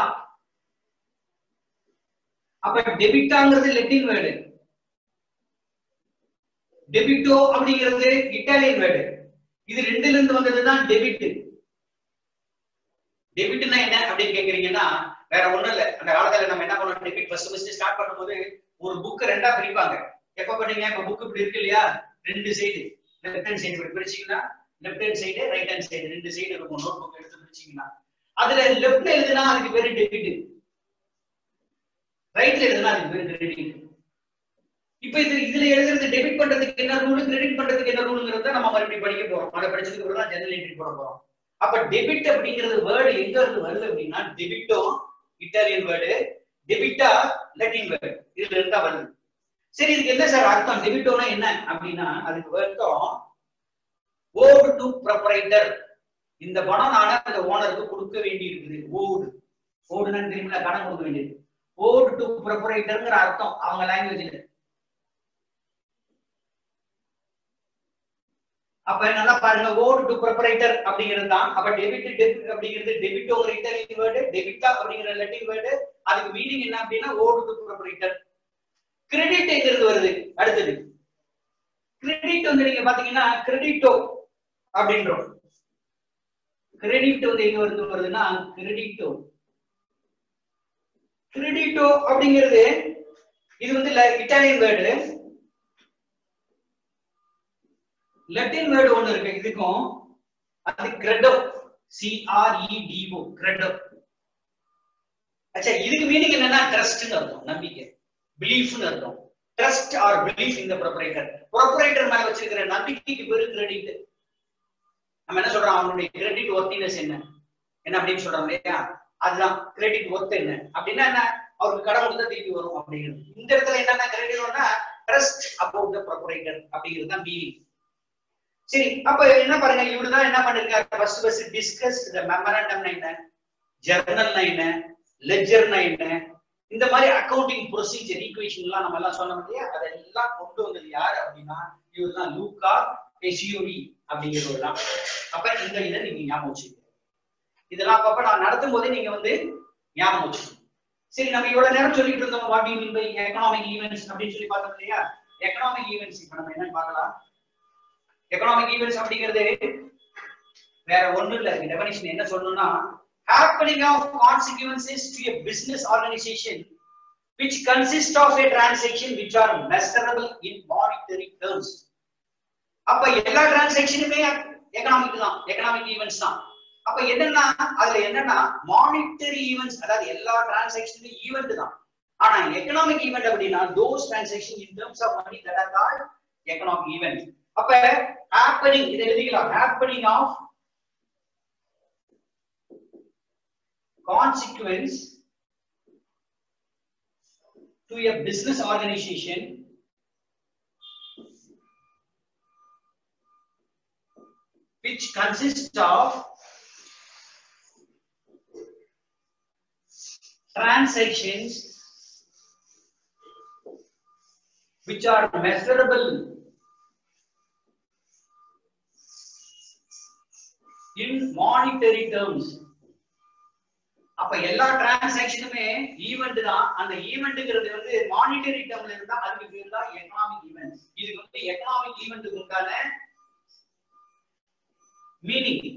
அப்ப டெபிட்டாங்கிறது லட்டின் வேர்டு, டெபிட்டோ அப்படிங்கிறது இட்டாலியன் வேர்டு. இது ரெண்டுல இருந்து வந்ததுதான் டெபிட். டெபிட்னா என்ன அப்படின்னு கேக்குறீங்கன்னா, வேற ஒண்ணும் இல்ல. அந்த காலத்துல நம்ம என்ன பண்ணோம், டெபிட் ஃபர்ஸ்ட் ஃபர்ஸ்ட் ஸ்டார்ட் பண்ணும்போது ஒரு புக் ரெண்டா பிரிப்பாங்க. எப்ப பண்ணீங்க? இப்ப புக் இப்படி இருக்கு இல்லையா, ரெண்டு சைடு, லெஃப்ட் ஹேண்ட் சைடு இப்படி பிரிச்சீங்கன்னா, left hand side right hand side ரெண்டு சைடு இருக்கும். நோட் புக் எடுத்து பிரிச்சீங்கன்னா அதுல லெஃப்ட்ல எழுதுனா அதுக்கு பேரு டெபிட், ரைட்ல எழுதுனா அதுக்கு பேரு கிரெடிட். இப்ப இது இதுல எழுதுறது டெபிட் பண்றதுக்கு என்ன ரூல், கிரெடிட் பண்றதுக்கு என்ன ரூல்ங்கறத நம்ம மறுபடியும் படிக்க போறோம். அதை படிச்சதுக்கு அப்புறம் தான் ஜெனரல் என்ட்ரி போட போறோம். அப்ப டெபிட் அப்படிங்கிறது வேர்டு எங்க இருந்து வருது அப்படின்னா, டெபிட்டோ இட்டாலியன் வேர்டு, டெபிட்டா லட்டின் வேர்டு, இதுல இருந்தா வருது. சரி, இதுக்கு என்ன சார் அர்த்தம்? டெபிட்டோனா என்ன அப்படின்னா, அதுக்கு அர்த்தம் ஓடு டு ப்ரொப்ரைட்டர். இந்த பணம் நானே அந்த ஓனருக்கு கொடுக்க வேண்டி இருக்குது. ஓடு, ஓடுனா தெரியுமில்ல, கடன் கொடுக்க வேண்டியது. ஓடு டு ப்ரொப்ரைட்டர்ங்கிற அர்த்தம் அவங்க லாங்குவேஜ்ல. அப்ப நல்லா பாருங்க, ஓடு டு ப்ரொப்ரைட்டர் அப்படிங்கிறது தான். அப்ப டெபிட் டெபிட் அப்படிங்கிறது டெபிட்டோங்கிற இட்டாலியன் வேர்டு, டெபிட்டா அப்படிங்கிற லட்டின் வேர்டு. அதுக்கு மீனிங் என்ன அப்படின்னா ஓடு டு ப்ரொப்ரைட்டர். கிரெடிட் எங்க இருந்து வருது? அடுத்தது கிரெடிட் வந்து நீங்க பாத்தீங்கன்னா கிரெடிட்டோ அப்படின்றோம். கிரெடிட் வந்து எங்க இருந்து வருதுன்னா கிரெடிட்டோ. கிரெடிட்டோ அப்படிங்கிறது இது வந்து இட்டாலியன் வேர்டு. லட்டின் வேர்டு ஒண்ணு இருக்கு இதுக்கும், அது credo, C R E D O, credo. அச்சா, இதுக்கு மீனிங் என்னன்னா ட்ரஸ்ட்னு அர்த்தம், நம்பிக்கை, பிலீஃப்னு அர்த்தம். Trust or belief in the proprietor. Proprietor மேல வச்சிருக்கிற நம்பிக்கைக்கு பேரு கிரெடிட். நம்ம என்ன சொல்றோம், அவனுடைய கிரெடிட் ஒர்த்தினஸ் என்ன என்ன அப்படின்னு சொல்றோம் இல்லையா, அதுதான் கிரெடிட் ஒர்த் என்ன அப்படின்னா என்ன, அவருக்கு கடன் கொடுத்தா திருப்பி வரும் அப்படிங்கிறது. இந்த இடத்துல என்னன்னா கிரெடிட்னா ட்ரஸ்ட் அபவுட் தி ப்ரொப்ரைட்டர் அப்படிங்கிறது தான் மீனிங். சரி, அப்ப என்ன பாருங்க, இவருதான் என்ன பண்ணிருக்காரு, first first discuss the memorandum என்ன, ஜர்னல் என்ன, லெட்ஜர் என்ன, இந்த மாதிரி அக்கவுண்டிங் ப்ரொசீஜர் ஈக்குவேஷன் எல்லாம் நம்ம எல்லாம் சொன்னோம் இல்லையா, அதெல்லாம் கொண்டு வந்தது யாரு அப்படின்னா இவர்தான் லூக்கா பெசியோரி அப்படிங்கிறவர் தான். அப்ப இந்த இதை நீங்க ஞாபகம் வச்சுக்கோங்க. இதெல்லாம் அப்பப்ப நான் நடத்தும் போதே நீங்க வந்து ஞாபகம் வச்சுக்கணும். சரி, நம்ம இவ்வளவு நேரம் சொல்லிட்டு இருந்தோம் what you mean by economic events அப்படின்னு சொல்லி பார்த்தோம் இல்லையா. எகனாமிக் ஈவென்ட்ஸ் இப்ப நம்ம என்னன்னு பார்க்கலாம். எகனாமிக் ஈவென்ட்ஸ் அப்படிங்கிறது வேற ஒண்ணும் இல்ல. டெஃபினிஷன் என்ன சொல்லணும்னா, happening of consequences to a business organization which consist of a transaction which are measurable in monetary terms. அப்ப எல்லா டிரான்சாக்ஷனுமே எகனாமிக் தான், எகனாமிக் ஈவென்ட்ஸ் தான். அப்ப என்னன்னா அதுல என்னன்னா மானிட்டரி ஈவென்ட்ஸ், அதாவது எல்லா டிரான்சாக்ஷனுமே ஈவென்ட் தான். ஆனா எகனாமிக் ஈவென்ட் அப்படின்னா those transactions in terms of money that are called economic event. அப்ப happening இத எழுதிக்கலாம், happening of consequence to a business organization which consists of transactions which are measurable in monetary terms. அப்ப எல்லா டிரான்சாக்ஷனுமே event தான். அந்த ஈவென்ட்ங்கிறது வந்து monetary டேர்ம்ல இருந்தா அதுக்கு பேர் தான் எகனாமிக் ஈவென்ட். இது வந்து எகனாமிக் ஈவென்ட்க்கு உண்டான மீனிங்.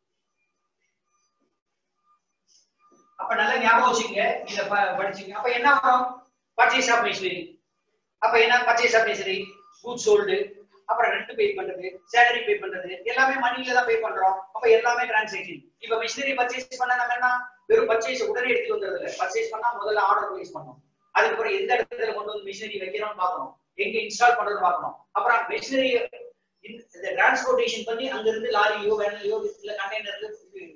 அப்ப நல்லா ஞாபகம் வச்சுங்க, இத படிச்சீங்க. அப்ப என்ன வரும், பர்ச்சேஸ் ஆஃப் மிஷினரி. அப்ப என்ன purchase of machinery, goods sold, அப்புறம் ரெண்ட் பே பண்றது, சேலரி பே பண்றது, எல்லாமே மணில தான் பே பண்றோம். அப்ப எல்லாமே டிரான்சாக்ஷன். இப்ப மிஷினரி பர்ச்சேஸ் பண்ணா நம்ம என்ன வெறும் பர்ச்சேஸ் உடனே எடுத்து வந்துறது இல்ல. பர்ச்சேஸ் பண்ணா முதல்ல ஆர்டர் பிளேஸ் பண்ணணும், அதுக்கப்புறம் எந்த இடத்துல கொண்டு வந்து மிஷினரி வைக்கிறோம்னு பார்க்கணும், எங்க இன்ஸ்டால் பண்றதுன்னு பார்க்கணும். அப்புறம் மிஷினரி இந்த டிரான்ஸ்போர்ட்டேஷன் பண்ணி அங்க இருந்து லாரியோ வேன்லயோ இல்ல கண்டெய்னர்ல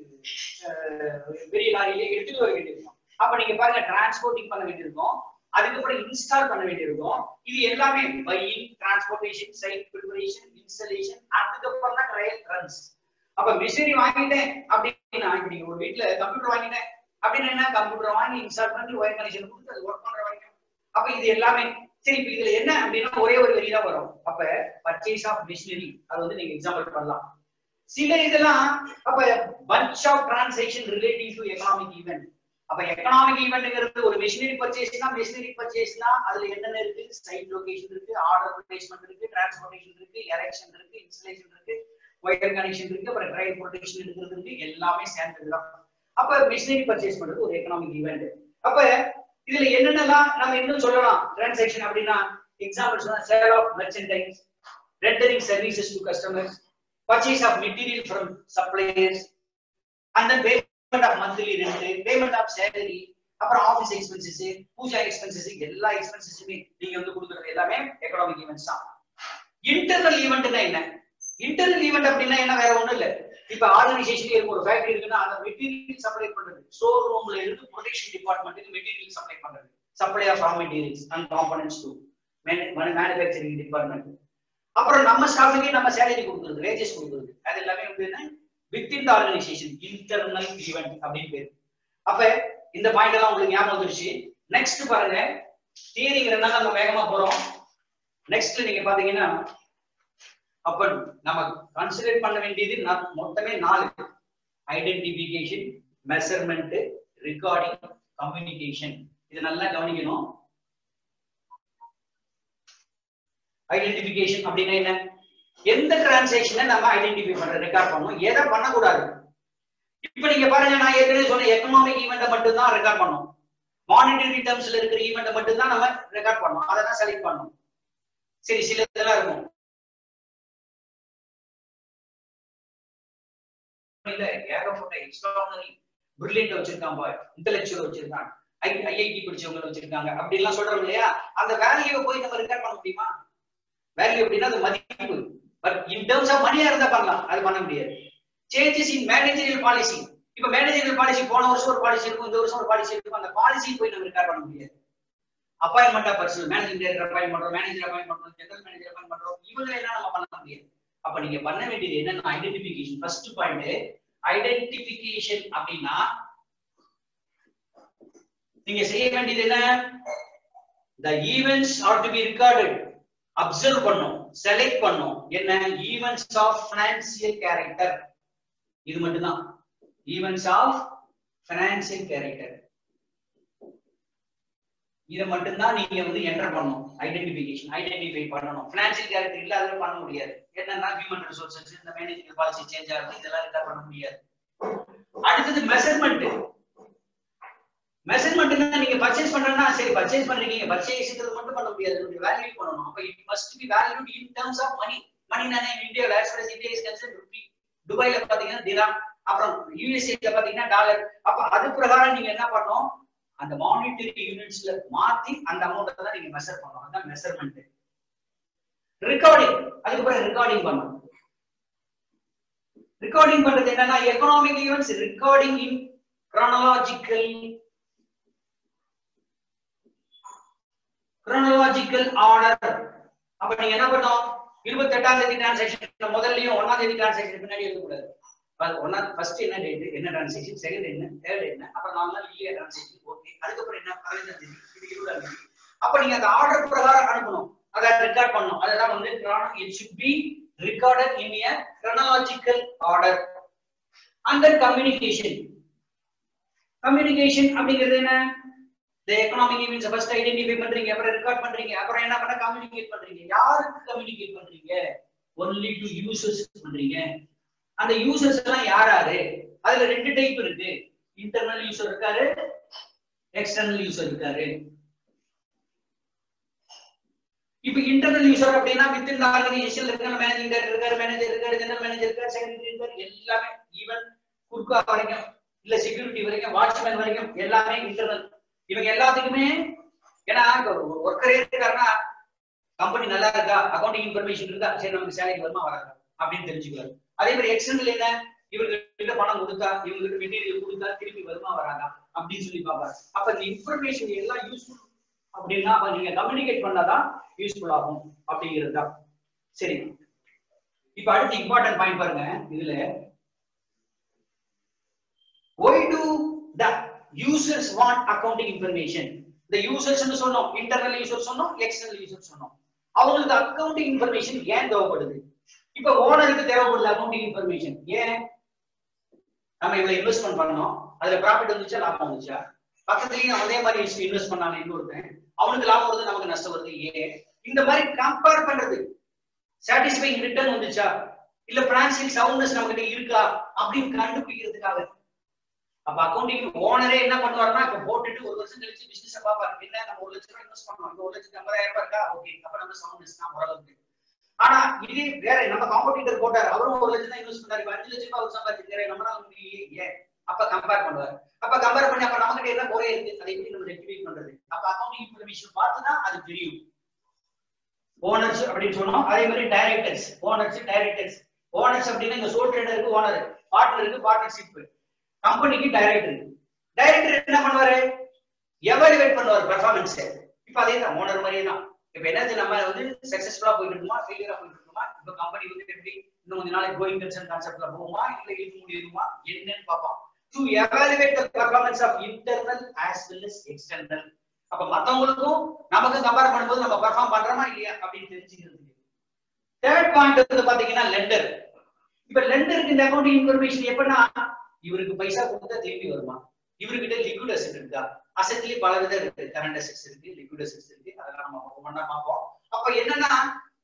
பெரிய லாரியில எடுத்துட்டு வர வேண்டியிருக்கும். அப்ப நீங்க பாருங்க, டிரான்ஸ்போர்ட்டிங் பண்ண வேண்டியிருக்கும், அதுக்கப்புறம் இன்ஸ்டால் பண்ண வேண்டியிருக்கும். இது எல்லாமே buying, transportation, site preparation, installation, அதுக்கப்புறம் தான் ட்ரையல் ரன்ஸ். அப்ப மிஷினரி வாங்கிட்டேன் அப்படின்னா, இப்ப நீங்க ஒரு வீட்டுல கம்ப்யூட்டர் வாங்கிட்டேன் அப்படின்னா என்ன, கம்ப்யூட்டர் வாங்கி இன்ஸ்டால் பண்ணி ஒயர் கனெக்ஷன் கொடுத்து அது ஒர்க் பண்ற வரைக்கும். அப்ப இது எல்லாமே சரி. இப்ப இதுல என்ன அப்படின்னா ஒரே ஒரு வரி தான் வரும். அப்ப பர்ச்சேஸ் ஆஃப் மிஷினரி அது வந்து நீங்க எக்ஸாம்பிள் பண்ணலாம். சில இதெல்லாம் அப்ப bunch of transaction relating to economic event. அப்ப எகனாமிக் ஈவென்ட்ங்கிறது ஒரு மிஷினரி பர்ச்சேஸ்னா, மிஷினரி பர்ச்சேஸ்னா அதுல என்னென்ன இருக்கு, சைட் லொகேஷன் இருக்கு, ஆர்டர் பிளேஸ்மென்ட் இருக்கு, டிரான்ஸ்போர்ட்டேஷன் இருக்கு, எரெக்ஷன் இருக்கு, இன்ஸ்டலேஷன் இருக்கு, ஒயர் கனெக்ஷன் இருக்கு, அப்புறம் ட்ரையல் ப்ரொடெக்ஷன் எடுக்கிறது இருக்கு, எல்லாமே சேர்ந்ததுதான். அப்ப மிஷினரி பர்ச்சேஸ் பண்றது ஒரு எகனாமிக் ஈவென்ட். அப்ப இதுல என்னென்னலாம் நம்ம இன்னும் சொல்லலாம் டிரான்சாக்ஷன் அப்படின்னா, எக்ஸாம்பிள் சொன்னா sale of merchandise, rendering services to customers, purchase of material from suppliers, and then payment of monthly rent, payment of salary, அப்புறம் ஆபீஸ் எக்ஸ்பென்சஸ், பூஜா எக்ஸ்பென்சஸ், எல்லா எக்ஸ்பென்சஸுமே நீங்க வந்து கொடுக்குறது எல்லாமே எகனாமிக் ஈவென்ட்ஸ் தான். இன்டர்னல் ஈவென்ட்னா என்ன, இன்டர்னல் ஈவென்ட் அப்படின்னா என்ன, வேற ஒண்ணும் இல்ல. இப்ப ஆர்கனைசேஷன்ல இருக்கு ஒரு ஃபேக்டரி இருக்குன்னா அந்த மெட்டீரியல் சப்ளை பண்றது, ஸ்டோர் ரூம்ல இருந்து ப்ரொடக்ஷன் டிபார்ட்மெண்ட்டுக்கு மெட்டீரியல் சப்ளை பண்றது, supply of raw materials and components to manufacturing department. அப்புறம் நம்ம ஸ்டாஃப்க்கே நம்ம சேலரி கொடுக்குறது, வேஜஸ் கொடுக்குறது, அது எல்லாமே வந்து என்ன, within the organisation internal event அப்படின்னு பேரு. அப்ப இந்த பாயிண்ட் எல்லாம் உங்களுக்கு ஞாபகம் வந்துருச்சு. நெக்ஸ்ட் பாருங்க, தியரிங்கிறதுனால நம்ம வேகமா போறோம். நெக்ஸ்ட் நீங்க பாத்தீங்கன்னா, அப்ப நம்ம கன்சிடர் பண்ண வேண்டியது மொத்தமே நாலு: ஐடென்டிபிகேஷன், மெஷர்மெண்ட், ரெக்கார்டிங், கம்யூனிகேஷன். இது நல்லா கவனிக்கணும். ஐடென்டிஃபிகேஷன் அப்படின்னா என்ன? எந்த டிரான்சாக்ஷனை நம்ம ஐடென்டிஃபை பண்ற ரெக்கார்ட் பண்ணணும், எதை பண்ணக்கூடாது. இப்ப நீங்க பாருங்க, நான் ஏற்கனவே சொன்ன எக்கனாமிக் ஈவெண்ட்டை மட்டும் தான் ரெக்கார்ட் பண்ணணும். மானிட்டரி டர்ம்ஸ்ல இருக்கிற ஈவெண்ட்டை மட்டும் தான் நம்ம ரெக்கார்ட் பண்ணணும், அதை தான் செலக்ட் பண்ணணும். சரி, சில இதெல்லாம் இருக்கும். இல்ல ஏகப்பட்ட எக்ஸ்ட்ராடனரி பிரில்லியன்ட் வச்சிருக்காங்க, இன்டெலெக்சுவல் வச்சிருக்காங்க, ஐஐடி படிச்சவங்க வச்சிருக்காங்க அப்படி எல்லாம் சொல்றோம் இல்லையா? அந்த வேல்யூவை போய் நம்ம ரெக்கார்ட் பண்ண முடியுமா? வேல்யூ அப்படின்னா அது மதிப்பு. பட் இன் டர்ம்ஸ் ஆஃப் மணியா இருந்தா பண்ணலாம், அது பண்ண முடியாது. Changes in managerial policy. இப்ப மேனேஜரியல் பாலிசி போன வருஷம் ஒரு பாலிசி இருக்கும், இந்த வருஷம் ஒரு பாலிசி இருக்கும், அந்த பாலிசி போய் நம்ம ரெக்கார்ட் பண்ண முடியாது. Appointment of personnel, managing director appoint பண்றோம், மேனேஜர் அப்பாயின்ட் பண்றோம், ஜெனரல் மேனேஜர் அப்பாயின்ட் பண்றோம், இவங்க எல்லாம் நம்ம பண்ண முடியாது. அப்ப நீங்க பண்ண வேண்டியது என்னன்னா ஐடென்டிஃபிகேஷன். ஃபர்ஸ்ட் பாயிண்ட் ஐடென்டிஃபிகேஷன் அப்படின்னா நீங்க செய்ய வேண்டியது என்ன? the events are to be recorded, observe பண்ணும், செலக்ட் பண்ணும். என்ன? events of financial character. இது மட்டும் தான். events of financial character. இத மட்டும் தான் நீங்க வந்து என்டர் பண்ணணும். ஐடென்டிஃபிகேஷன் ஐடென்டிஃபை பண்ணணும். ஃபினான்ஷியல் கேரக்டர் இல்ல அதெல்லாம் பண்ண முடியாது. என்னன்னா ஹியூமன் ரிசோர்சஸ், இந்த மேனேஜ்மென்ட் பாலிசி சேஞ்ச் ஆகுது, இதெல்லாம் ரெக்கார்ட் பண்ண முடியாது. அடுத்து மெஷர்மென்ட். மெஷர்மென்ட்னா நீங்க பர்ச்சேஸ் பண்றேன்னா சரி பர்ச்சேஸ் பண்றீங்க, பர்ச்சேஸ்ங்கிறது மட்டும் பண்ண முடியாது, நீங்க வேல்யூ பண்ணணும். அப்ப it must be valued in terms of money. மணினா இந்தியால as far as India is concerned rupee, துபாய்ல பாத்தீங்கன்னா திராம், அப்புறம் யுஎஸ்ஏல பாத்தீங்கன்னா டாலர். அப்ப அது பிரகாரம் நீங்க என்ன பண்ணணும்? அந்த மானிட்டரி யூனிட்ஸ்ல மாத்தி அந்த அமௌண்ட்டை தான் நீங்க மெஷர் பண்ணணும். அதான் மெஷர்மென்ட். ரெக்கார்டிங், அதுக்கு அப்புறம் ரெக்கார்டிங் பண்ணணும். ரெக்கார்டிங் பண்றது என்னன்னா economic events recording in chronological chronological order. அப்ப நீங்க என்ன பண்ணணும்? இருபத்தி எட்டாம் தேதி டிரான்சாக்ஷன் முதல்லயும் ஒன்னாம் தேதி டிரான்சாக்ஷன் பின்னாடி எழுத கூடாது. ஒன்னா ஃபர்ஸ்ட் என்ன டேட், என்ன டிரான்சாக்ஷன், செகண்ட் என்ன, தேர்ட் என்ன, அப்புறம் நாலு நாள் இல்லையா டிரான்சாக்ஷன், ஓகே, அதுக்கப்புறம் என்ன பதினஞ்சாம் தேதி, இது இருபதாம் தேதி. அப்ப நீங்க அந்த ஆர்டர் பிரகாரம் அனுப்பணும், அதை ரெக்கார்ட் பண்ணணும். அதெல்லாம் வந்து it should be recorded in a chronological order. And then communication. Communication அப்படிங்கிறது என்ன? the economic events first identify பண்றீங்க, அப்புறம் ரெக்கார்ட் பண்றீங்க, அப்புறம் என்ன பண்ண கம்யூனிகேட் பண்றீங்க. யாருக்கு கம்யூனிகேட் பண்றீங்க? only to users பண்றீங்க. அந்த யூசர்ஸ் எல்லாம் யார் யாரு? அதுல ரெண்டு டைப் இருக்கு. இன்டர்னல் யூசர் இருக்காரு, எக்ஸ்டர்னல் யூசர் இருக்காரு. இப்ப இன்டர்னல் யூசர் அப்படின்னா வித் இன் தி ஆர்கனைசேஷன்ல இருக்க மேனேஜிங் டைரக்டர் இருக்காரு, மேனேஜர் இருக்காரு, ஜெனரல் மேனேஜர் இருக்காரு, செக்ரட்டரி இருக்காரு, எல்லாமே ஈவன் குர்கா வரைக்கும் இல்ல செக்யூரிட்டி வரைக்கும் வாட்ச்மேன் வரைக்கும் எல்லாமே இன்டர்னல். இவங்க எல்லாத்துக்குமே ஏன்னா ஒர்க்கரே இருக்காருன்னா கம்பெனி நல்லா இருக்கா, அக்கௌண்டிங் இன்ஃபர்மேஷன் இருக்கா, சரி நமக்கு சேலரி வருமா வராதா அப்படின்னு தெரிஞ்சுக்குவாரு. அதே மாதிரி எக்ஸ்டர்னல் என்ன? இவங்க பணம் கொடுத்தா, இவங்க மெட்டீரியல் கொடுத்தா திருப்பி வருமா வராதா அப்படின்னு சொல்லி பாப்பாரு. அப்ப இந்த இன்ஃபர்மேஷன் எல்லாம் யூஸ்ஃபுல் அப்படின்னா அப்ப நீங்க கம்யூனிகேட் பண்ணாதான் யூஸ்ஃபுல் ஆகும் அப்படிங்கிறது தான். சரி, இப்ப அடுத்து இம்பார்ட்டன்ட் பாயிண்ட் பாருங்க. இதுல why do the users want accounting information? the users ன்னு சொன்னோம், internal users சொன்னோம், external users சொன்னோம். அவங்களுக்கு அக்கவுண்டிங் இன்ஃபர்மேஷன் ஏன் தேவைப்படுது? இப்ப ஓனருக்கு தேவைப்படுது அக்கவுண்டிங் இன்ஃபர்மேஷன். ஏன்? நம்ம இவ்வளவு இன்வெஸ்ட்மென்ட் பண்ணோம், அதுல ப்ராஃபிட் வந்துச்சா லாபம் வந்துச்சா, பக்கத்துலயும் அதே மாதிரி இன்வெஸ்ட் பண்ணாங்க இன்னொருத்தன், அவனுக்கு லாபம் வருது நமக்கு நஷ்டம் வருது, ஏன்? இந்த மாதிரி கம்பேர் பண்றது. சாட்டிஸ்ஃபைங் ரிட்டர்ன் வந்துச்சா, இல்ல பினான்சியல் சவுண்ட்னஸ் நமக்கு இருக்கா அப்படின்னு கண்டுபிடிக்கிறதுக்காக. அப்ப அக்கவுண்டிங் ஓனரே என்ன பண்ணுவாருன்னா இப்ப போட்டுட்டு ஒரு வருஷம் கழிச்சு பிசினஸ் பாப்பாரு. என்ன நம்ம ஒரு லட்சம் ரூபாய் இன்வெஸ்ட் பண்ணோம், இந்த ஒரு லட்சத்தி ஐம்பதாயிரம் ரூபாய் இருக்கா, ஓகே, அப்ப நம்ம சவுண்ட்னஸ் தான் ஓரளவுக்கு. ஆனா இது வேற நம்ம காம்படிட்டர் போட்டாரு, அவரும் ஒரு லட்சம் தான் இன்வெஸ்ட் பண்ணாரு, அஞ்சு லட்சம் ரூபாய் அவர் சம்பாதிச்சிருக்காரு, நம்மளால முடியலையே. அப்ப கம்பேர் பண்ணுவாரு. அப்ப கம்பேர் பண்ணி அப்ப நமக்கு என்ன குறை இருக்கு, அதை எப்படி நம்ம ரெக்டிஃபை பண்றது? அப்ப அக்கவுண்டிங் இன்ஃபர்மேஷன் பார்த்துதான் அது தெரியும். ஓனர்ஸ் அப்படின்னு சொன்னோம். அதே மாதிரி டைரக்டர்ஸ், ஓனர்ஸ் டைரக்டர்ஸ். ஓனர்ஸ் அப்படின்னா இந்த சோல் ட்ரேடருக்கு ஓனர், பார்ட்னருக்கு பார்ட்னர்ஷிப், கம்பெனிக்கு டைரக்டர். டைரக்டர் என்ன பண்ணுவாரு? எவாலுவேட் பண்ணுவார் பெர்ஃபார்மன்ஸ். இப்ப அதே தான் ஓனர் மாதிரியே தான். இப்ப என்னது நம்ம வந்து சக்சஸ்ஃபுல்லா போயிட்டு இருக்குமா, ஃபெயிலியரா போயிட்டு இருக்குமா, இப்ப கம்பெனி வந்து எப்படி இன்னும் கொஞ்ச நாளைக்கு கோயிங் கன்சர்ன் கான்செப்ட்ல போகுமா, இல்ல இழுக்க முடியுமா என்னன்னு பார்ப்போம். To evaluate the performance of internal as well as external. அப்ப மத்தவங்களுக்கும் நமக்கு கம்பேர் பண்ணும்போது நம்ம பெர்ஃபார்ம் பண்றோமா இல்லையா அப்படின்னு தெரிஞ்சுக்கிறதுக்கு. தேர்ட் பாயிண்ட் வந்து பாத்தீங்கன்னா லெண்டர். இப்ப லெண்டருக்கு இந்த அக்கவுண்டிங் இன்ஃபர்மேஷன் எப்படின்னா இவருக்கு பைசா கொடுத்தா திரும்பி வருமா, இவர்கிட்ட லிக்விட் அசெட் இருக்கா, அசெட்லயே பல விதம் இருக்கு, கரண்ட் அசெட்ஸ் இருக்கு, லிக்விட் அசெட்ஸ் இருக்கு, அதெல்லாம் நம்ம ஒவ்வொன்றா பார்ப்போம். அப்ப என்னன்னா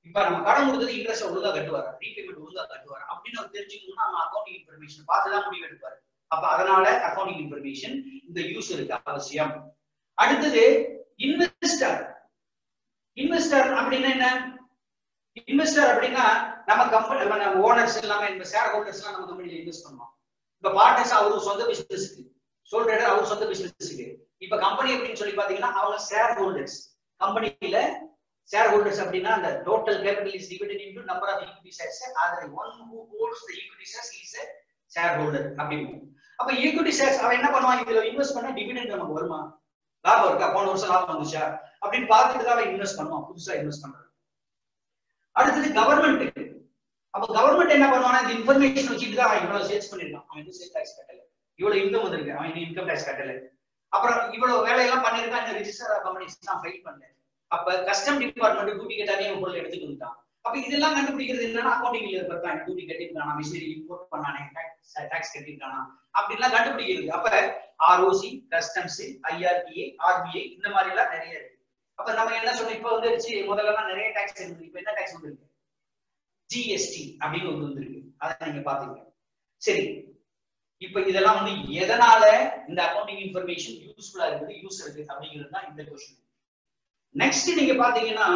இப்ப நம்ம கடன் கொடுத்தது இன்ட்ரெஸ்ட் ஒழுங்கா கட்டுவாரா, ரீபேமெண்ட் ஒழுங்கா கட்டுவாரா அப்படின்னு அவர் தெரிஞ்சுக்கணும்னா நம்ம அக்கௌண்டிங் இன்ஃபர்மேஷன் பார்த்துதான் முடிவு எடுப்பாரு. அப்ப அதனால அக்கௌண்டிங் இன்ஃபர்மேஷன் இந்த யூஸ் இருக்கு அவசியம். அடுத்தது இன்வெஸ்டர். இன்வெஸ்டர் அப்படின்னா என்ன? இன்வெஸ்டர் அப்படின்னா நம்ம கம்பெனி நம்ம ஓனர்ஸ் எல்லாமே இந்த ஷேர் ஹோல்டர்ஸ் எல்லாம் நம்ம கம்பெனில இன்வெஸ்ட் பண்ணுவோம். இப்ப பார்ட்னர்ஸ் அவரு சொந்த பிசினஸ்க்கு, சோல் ட்ரேடர் அவர் சொந்த பிசினஸ்க்கு. இப்ப கம்பெனி அப்படின்னு சொல்லி பாத்தீங்கன்னா அவங்க ஷேர் ஹோல்டர்ஸ். கம்பெனில ஷேர் ஹோல்டர்ஸ் அப்படின்னா அந்த total capital is divided into number of equity shares. அதுல one who holds the equity shares is a shareholder அப்படின்னு. அப்ப ஈக்விட்டி ஷேர்ஸ் அவன் என்ன பண்ணுவான், இதுல இன்வெஸ்ட் பண்ணா டிவிடெண்ட் நமக்கு வருமா, லாபம் இருக்கா, போன வருஷம் லாபம் வந்துச்சா அப்படின்னு பார்த்துட்டு தான் அவன் இன்வெஸ்ட் பண்ணுவான், புதுசா இன்வெஸ்ட் பண்றான். அடுத்தது கவர்மெண்ட். அப்ப கவர்மெண்ட் என்ன பண்ணுவானா, இந்த இன்ஃபர்மேஷன் வச்சுட்டு தான் இவ்வளவு சேல்ஸ் பண்ணிருக்கான், அவன் இன்னும் சேல் டாக்ஸ் கட்டல, இவ்வளவு இன்கம் வந்திருக்கு, அவன் இன்னும் இன்கம் டாக்ஸ் கட்டல, அப்புறம் இவ்வளவு வேலையெல்லாம் பண்ணிருக்கான், இந்த ரெஜிஸ்டர் ஆஃப் கம்பெனிஸ் தான் ஃபைல் பண்ணல. அப்ப கஸ்டம் டிபார்ட்மெண்ட் டியூட்டி கட்டானே ஒரு பொருள் எடுத்துட்டு வந்துட்டான். அப்ப இதெல்லாம் கண்டுபிடிக்கிறது என்னன்னா அக்கௌண்டிங்ல இருக்கிறான், டியூட்டி கட்டிருக்கானா, மிஷினரி இம்போர்ட் பண்ணானே, டாக்ஸ் கட்டிருக்கானா அப்படின்லாம் கண்டுபிடிக்கிறது. அப்ப ஆர்ஓசி, கஸ்டம்ஸ், ஐஆர்பிஏ, ஆர்பிஐ இந்த மாதிரி எல்லாம் நிறைய இருக்கு. அப்ப நம்ம என்ன சொன்னோம், இப்ப வந்துருச்சு, முதல்ல எல்லாம் நிறைய டாக்ஸ் இருக்கு, இப்ப என்ன டாக்ஸ் வந்துருக்கு, ஜிஎஸ்டி அப்படின்னு ஒன்று வந்திருக்கு, அதை நீங்க பாத்தீங்க. சரி, இப்ப இதெல்லாம் வந்து எதனால இந்த அக்கௌண்டிங் இன்ஃபர்மேஷன் யூஸ்ஃபுல்லா இருக்குது, யூஸ் இருக்கு அப்படிங்கிறது தான் இந்த கொஸ்டின். நெக்ஸ்ட் நீங்க பாத்தீங்கன்னா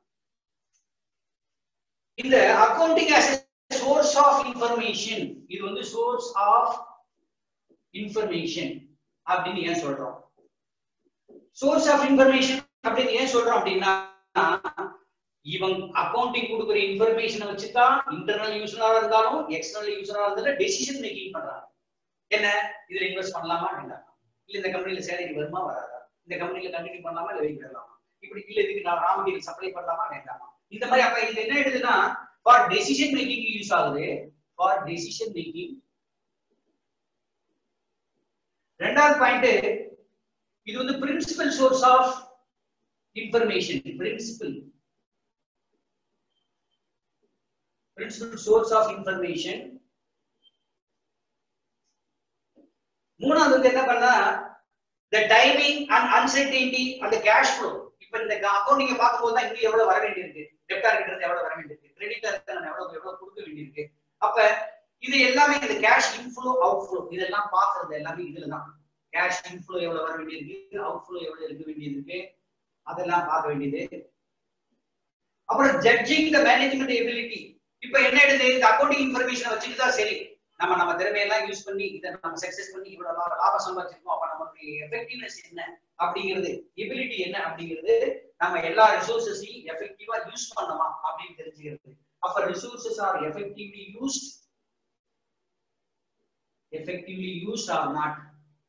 இந்த accounting as a source of information, இது வந்து source of information அப்படின்னு ஏன் சொல்றோம், source of information அப்படின்னு ஏன் சொல்றோம் அப்படின்னா, இவன் அக்கௌண்டிங் கொடுக்குற இன்ஃபர்மேஷனை வச்சுதான் இன்டர்னல் யூசரா இருந்தாலும் எக்ஸ்டர்னல் யூசரா இருந்தாலும் டெசிஷன் மேக்கிங் பண்றாங்க. என்ன, இதுல இன்வெஸ்ட் பண்ணலாமா வேண்டாமா, இல்ல இந்த கம்பெனில சேலரி வருமா வராதா, இந்த கம்பெனில கண்டினியூ பண்ணலாமா இல்ல வெயிட் பண்ணலாமா, இப்படி இல்ல இதுக்கு நான் ரா மெட்டீரியல் சப்ளை பண்ணலாமா வேண்டாமா, இந்த மாதிரி. அப்ப இது என்ன எடுதுன்னா ஃபார் டெசிஷன் மேக்கிங் யூஸ் ஆகுது, ஃபார் டெசிஷன் மேக்கிங். ரெண்டாவது பாயிண்ட், இது வந்து principal source of information, principal principal source of information. மூணாவது வந்து என்ன பண்ணா, the timing and uncertainty and the cash flow. இப்ப இந்த அக்கவுண்டிங்க பார்க்கும்போது தான் இன்னும் எவ்வளவு வர வேண்டியிருக்கு, டெப்டார் கிட்ட இருந்து எவ்வளவு வர வேண்டியிருக்கு, கிரெடிட்டர் கிட்ட எவ்வளவு எவ்வளவு கொடுக்க வேண்டியிருக்கு. அப்ப இது எல்லாமே இந்த கேஷ் இன்ஃப்ளோ அவுட்ஃப்ளோ இதெல்லாம் பாக்குறது எல்லாமே இதுலதான். கேஷ் இன்ஃப்ளோ எவ்வளவு வர வேண்டியிருக்கு, அவுட்ஃப்ளோ எவ்வளவு இருக்க வேண்டியிருக்கு, அதெல்லாம் பார்க்க வேண்டியது. அப்புறம் ஜட்ஜிங் த மேனேஜ்மெண்ட் எபிலிட்டி. இப்ப என்ன எடுது, இந்த அக்கவுண்டிங் இன்ஃபர்மேஷனை வச்சுட்டு தான் சரி நம்ம நம்ம திறமையெல்லாம் யூஸ் பண்ணி இதை நம்ம சக்சஸ் பண்ணி இவ்வளவு லாபம் சம்பாதிச்சிருக்கோம், அப்ப நமக்கு எஃபெக்டிவ்னஸ் என்ன அப்படிங்கிறது, எபிலிட்டி என்ன அப்படிங்கிறது, நம்ம எல்லா ரிசோர்சஸையும் எஃபெக்டிவா யூஸ் பண்ணணுமா அப்படின்னு தெரிஞ்சுக்கிறது. அப்ப resources are effectively used, effectively used or not.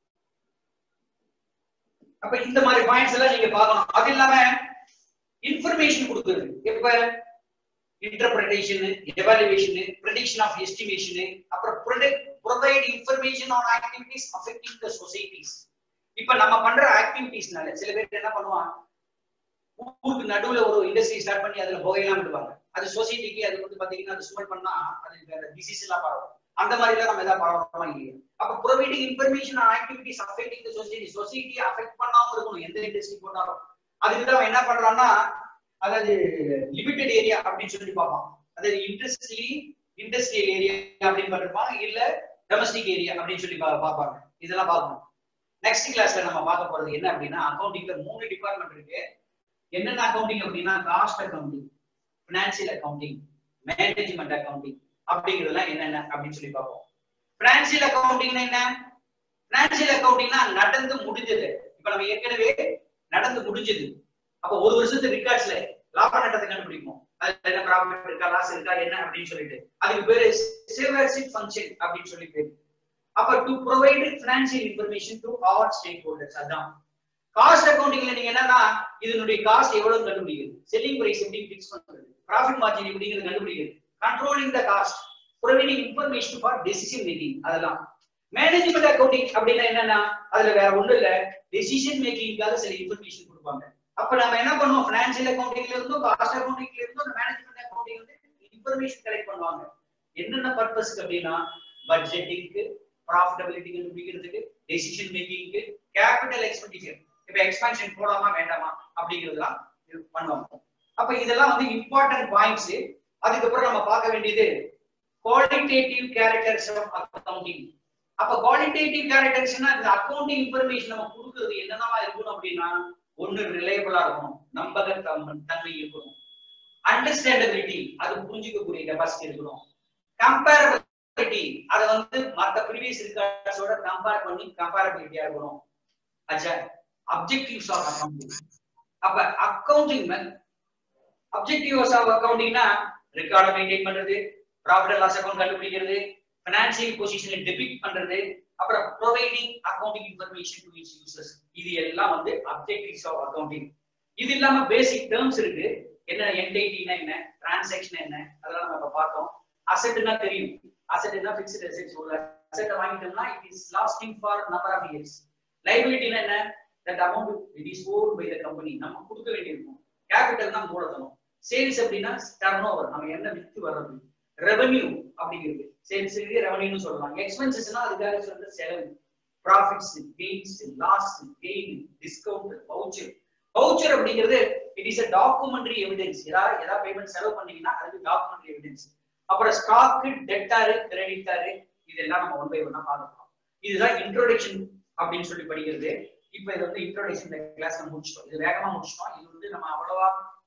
அப்ப இந்த மாதிரி பாயிண்ட்ஸ் எல்லாம் நீங்க பார்க்கணும். அது இல்லாம இன்ஃபர்மேஷன் கொடுக்குறது, இப்ப interpretation, evaluation, prediction of estimation, அப்புறம் provide information on activities affecting the societies. இப்ப நம்ம பண்ற ஆக்டிவிட்டீஸ்னால சில பேர் என்ன பண்ணுவாங்க, ஊருக்கு நடுவுல ஒரு இண்டஸ்ட்ரி ஸ்டார்ட் பண்ணி அதுல புகையெல்லாம் விடுவாங்க, அது சொசைட்டிக்கு அது வந்து பாத்தீங்கன்னா அது ஸ்மெல் பண்ணா அது வேற டிசீஸ் எல்லாம் பரவும். அந்த மாதிரி எல்லாம் நம்ம ஏதாவது பரவமா இல்லையா. அப்ப providing information on activities affecting the society, சொசைட்டியை அஃபெக்ட் பண்ணாம இருக்கணும் எந்த இண்டஸ்ட்ரி போட்டாலும். அதுக்கு தான் என்ன பண்றான்னா, அதாவது லிமிட்டட் ஏரியா அப்படின்னு சொல்லி பார்ப்பான், அதாவது இண்டஸ்ட்ரி இண்டஸ்ட்ரியல் ஏரியா அப்படின்னு பார்ப்பாங்க, இல்ல டொமஸ்டிக் ஏரியா அப்படின்னு சொல்லி பார்ப்பாங்க. இதெல்லாம் பார்க்கணும். நெக்ஸ்ட் கிளாஸ்ல நம்ம பார்க்க போறது என்ன அப்படின்னா, அக்கவுண்டிங்ல மூணு டிபார்ட்மெண்ட் இருக்கு. என்னென்ன அக்கவுண்டிங் அப்படின்னா, cost accounting, financial accounting, management accounting அப்படிங்கிறதுலாம் என்னென்ன அப்படின்னு சொல்லி பார்ப்போம். பினான்சியல் அக்கவுண்டிங்னா என்ன, பினான்சியல் அக்கவுண்டிங்னா நடந்து முடிஞ்சது. இப்ப நம்ம ஏற்கனவே நடந்து முடிஞ்சது, அப்ப ஒரு வருஷத்து ரெக்கார்ட்ஸ்ல லாப நட்டத்தை கண்டுபிடிப்போம், அதுல என்ன ப்ராஃபிட் இருக்கா, லாஸ் இருக்கா என்ன அப்படின்னு சொல்லிட்டு, அதுக்கு பேரு ஸ்டேட்மெண்ட் ஃபங்க்ஷன் அப்படின்னு சொல்லி பேரு. அப்ப to provide financial information to all stakeholders. அதான் காஸ்ட் அக்கவுண்டிங்ல நீங்க என்னன்னா, இதனுடைய காஸ்ட் எவ்வளவு கண்டுபிடிக்கிறது, செல்லிங் பிரைஸ் எப்படி ஃபிக்ஸ் பண்றது, ப்ராஃபிட் மார்ஜின் எப்படிங்கிறது கண்டுபிடிக்கிறது, controlling the cost, providing information for decision making. அதெல்லாம் மேனேஜ்மெண்ட் அக்கவுண்டிங் அப்படின்னா என்னன்னா, அதுல வேற ஒண்ணு இல்ல, டெசிஷன் மேக்கிங்காக சில இன்ஃபர்மேஷன் கொடுப்பாங்க. அப்ப நம்ம என்ன பண்ணுவோம், பினான்சியல் அக்கவுண்டிங்ல இருந்தும் காஸ்ட் அக்கவுண்டிங்ல இருந்தும் மேனேஜ்மெண்ட் அக்கவுண்டிங் வந்து இன்ஃபர்மேஷன் கலெக்ட் பண்ணுவாங்க. என்னென்ன பர்பஸ்க்கு அப்படின்னா, பட்ஜெட்டிங்க்கு, ப்ராஃபிட்டபிலிட்டி கண்டுபிடிக்கிறதுக்கு, டெசிஷன் மேக்கிங்க்கு, கேபிட்டல் எக்ஸ்பெண்டிச்சர், இப்ப எக்ஸ்பான்ஷன் போடாமா வேண்டாமா அப்படிங்கிறதுலாம் பண்ணுவாங்க. அப்ப இதெல்லாம் வந்து இம்பார்ட்டன்ட் பாயிண்ட்ஸ். அதுக்கப்புறம் நம்ம பார்க்க வேண்டியது குவாலிட்டேட்டிவ் கேரக்டர்ஸ் ஆஃப் அக்கவுண்டிங். அப்ப குவாலிட்டேட்டிவ் கேரக்டர்ஸ்னா இந்த அக்கவுண்டிங் இன்ஃபர்மேஷன் நம்ம கொடுக்குறது என்னென்னவா இருக்கணும் அப்படின்னா, ஒன்னு ரிலையபிளா இருக்கணும், நம்பகத்தன்மை இருக்கணும், அண்டர்ஸ்டாண்டபிலிட்டி அது புரிஞ்சுக்கக்கூடிய கெபாசிட்டி இருக்கணும், கம்பேரபிலிட்டி அதை வந்து மற்ற ப்ரீவியஸ் ரெக்கார்ட்ஸோட கம்பேர் பண்ணி கம்பேரபிலிட்டியா இருக்கணும். அச்சா அப்ஜெக்டிவ்ஸ் ஆஃப் அக்கவுண்டிங். அப்ப அக்கவுண்டிங் அப்ஜெக்டிவ்ஸ் ஆஃப் அக்கவுண்டிங்னா ரெக்கார்டை மெயின்டைன் பண்றது, ப்ராஃபிட் அண்ட் லாஸ் அக்கவுண்ட் கண்டுபிடிக்கிறது, ஃபைனான்சியல் பொசிஷனை டெபிக்ட் பண்றது, அப்புறம் providing accounting information to its users. இது எல்லாம் வந்து அப்ஜெக்டிவ்ஸ் ஆஃப் அக்கவுண்டிங். இது இல்லாம பேசிக் டேர்ம்ஸ் இருக்கு. என்ன என்டைட்டினா என்ன, டிரான்சாக்ஷன் என்ன, அதெல்லாம் நம்ம பார்த்தோம். அசெட்னா தெரியும், அசெட்னா ஃபிக்ஸ்ட் அசெட்ஸ். ஒரு அசெட்டை வாங்கிட்டோம்னா it is lasting for number of years. லைபிலிட்டினா என்ன, that amount it is owned by the company, நம்ம கொடுக்க வேண்டியிருக்கும். கேபிட்டல்னா மூலதனம். சேல்ஸ் அப்படின்னா டர்ன் ஓவர், நம்ம என்ன வித்து வர்றது. ரெவென்யூ அப்படிங்கிறது சேல்ஸுக்கு ரெவென்யூன்னு சொல்லலாம். எக்ஸ்பென்சஸ்னா அதுக்காக சொல்ற செலவு. Profits, gains, loss, gain, discount, voucher. Voucher அப்படிங்கிறது it is a documentary evidence. ஏதாவது ஏதாவது பேமெண்ட் செலவு பண்ணீங்கன்னா அதுக்கு டாக்குமெண்ட்ரி எவிடன்ஸ். அப்புறம் ஸ்டாக், டெட்டாரு, கிரெடிட்டாரு, இதெல்லாம் நம்ம ஒன் பை ஒன்னா பார்க்கலாம். இதுதான் இன்ட்ரோடக்ஷன் அப்படின்னு சொல்லி படிக்கிறது. இப்போ இது வந்து இன்ட்ரோடக்ஷன் கிளாஸ் நம்ம முடிச்சிட்டோம். இது வேகமா முடிச்சிட்டோம். இது வந்து நம்ம அவ்வளவா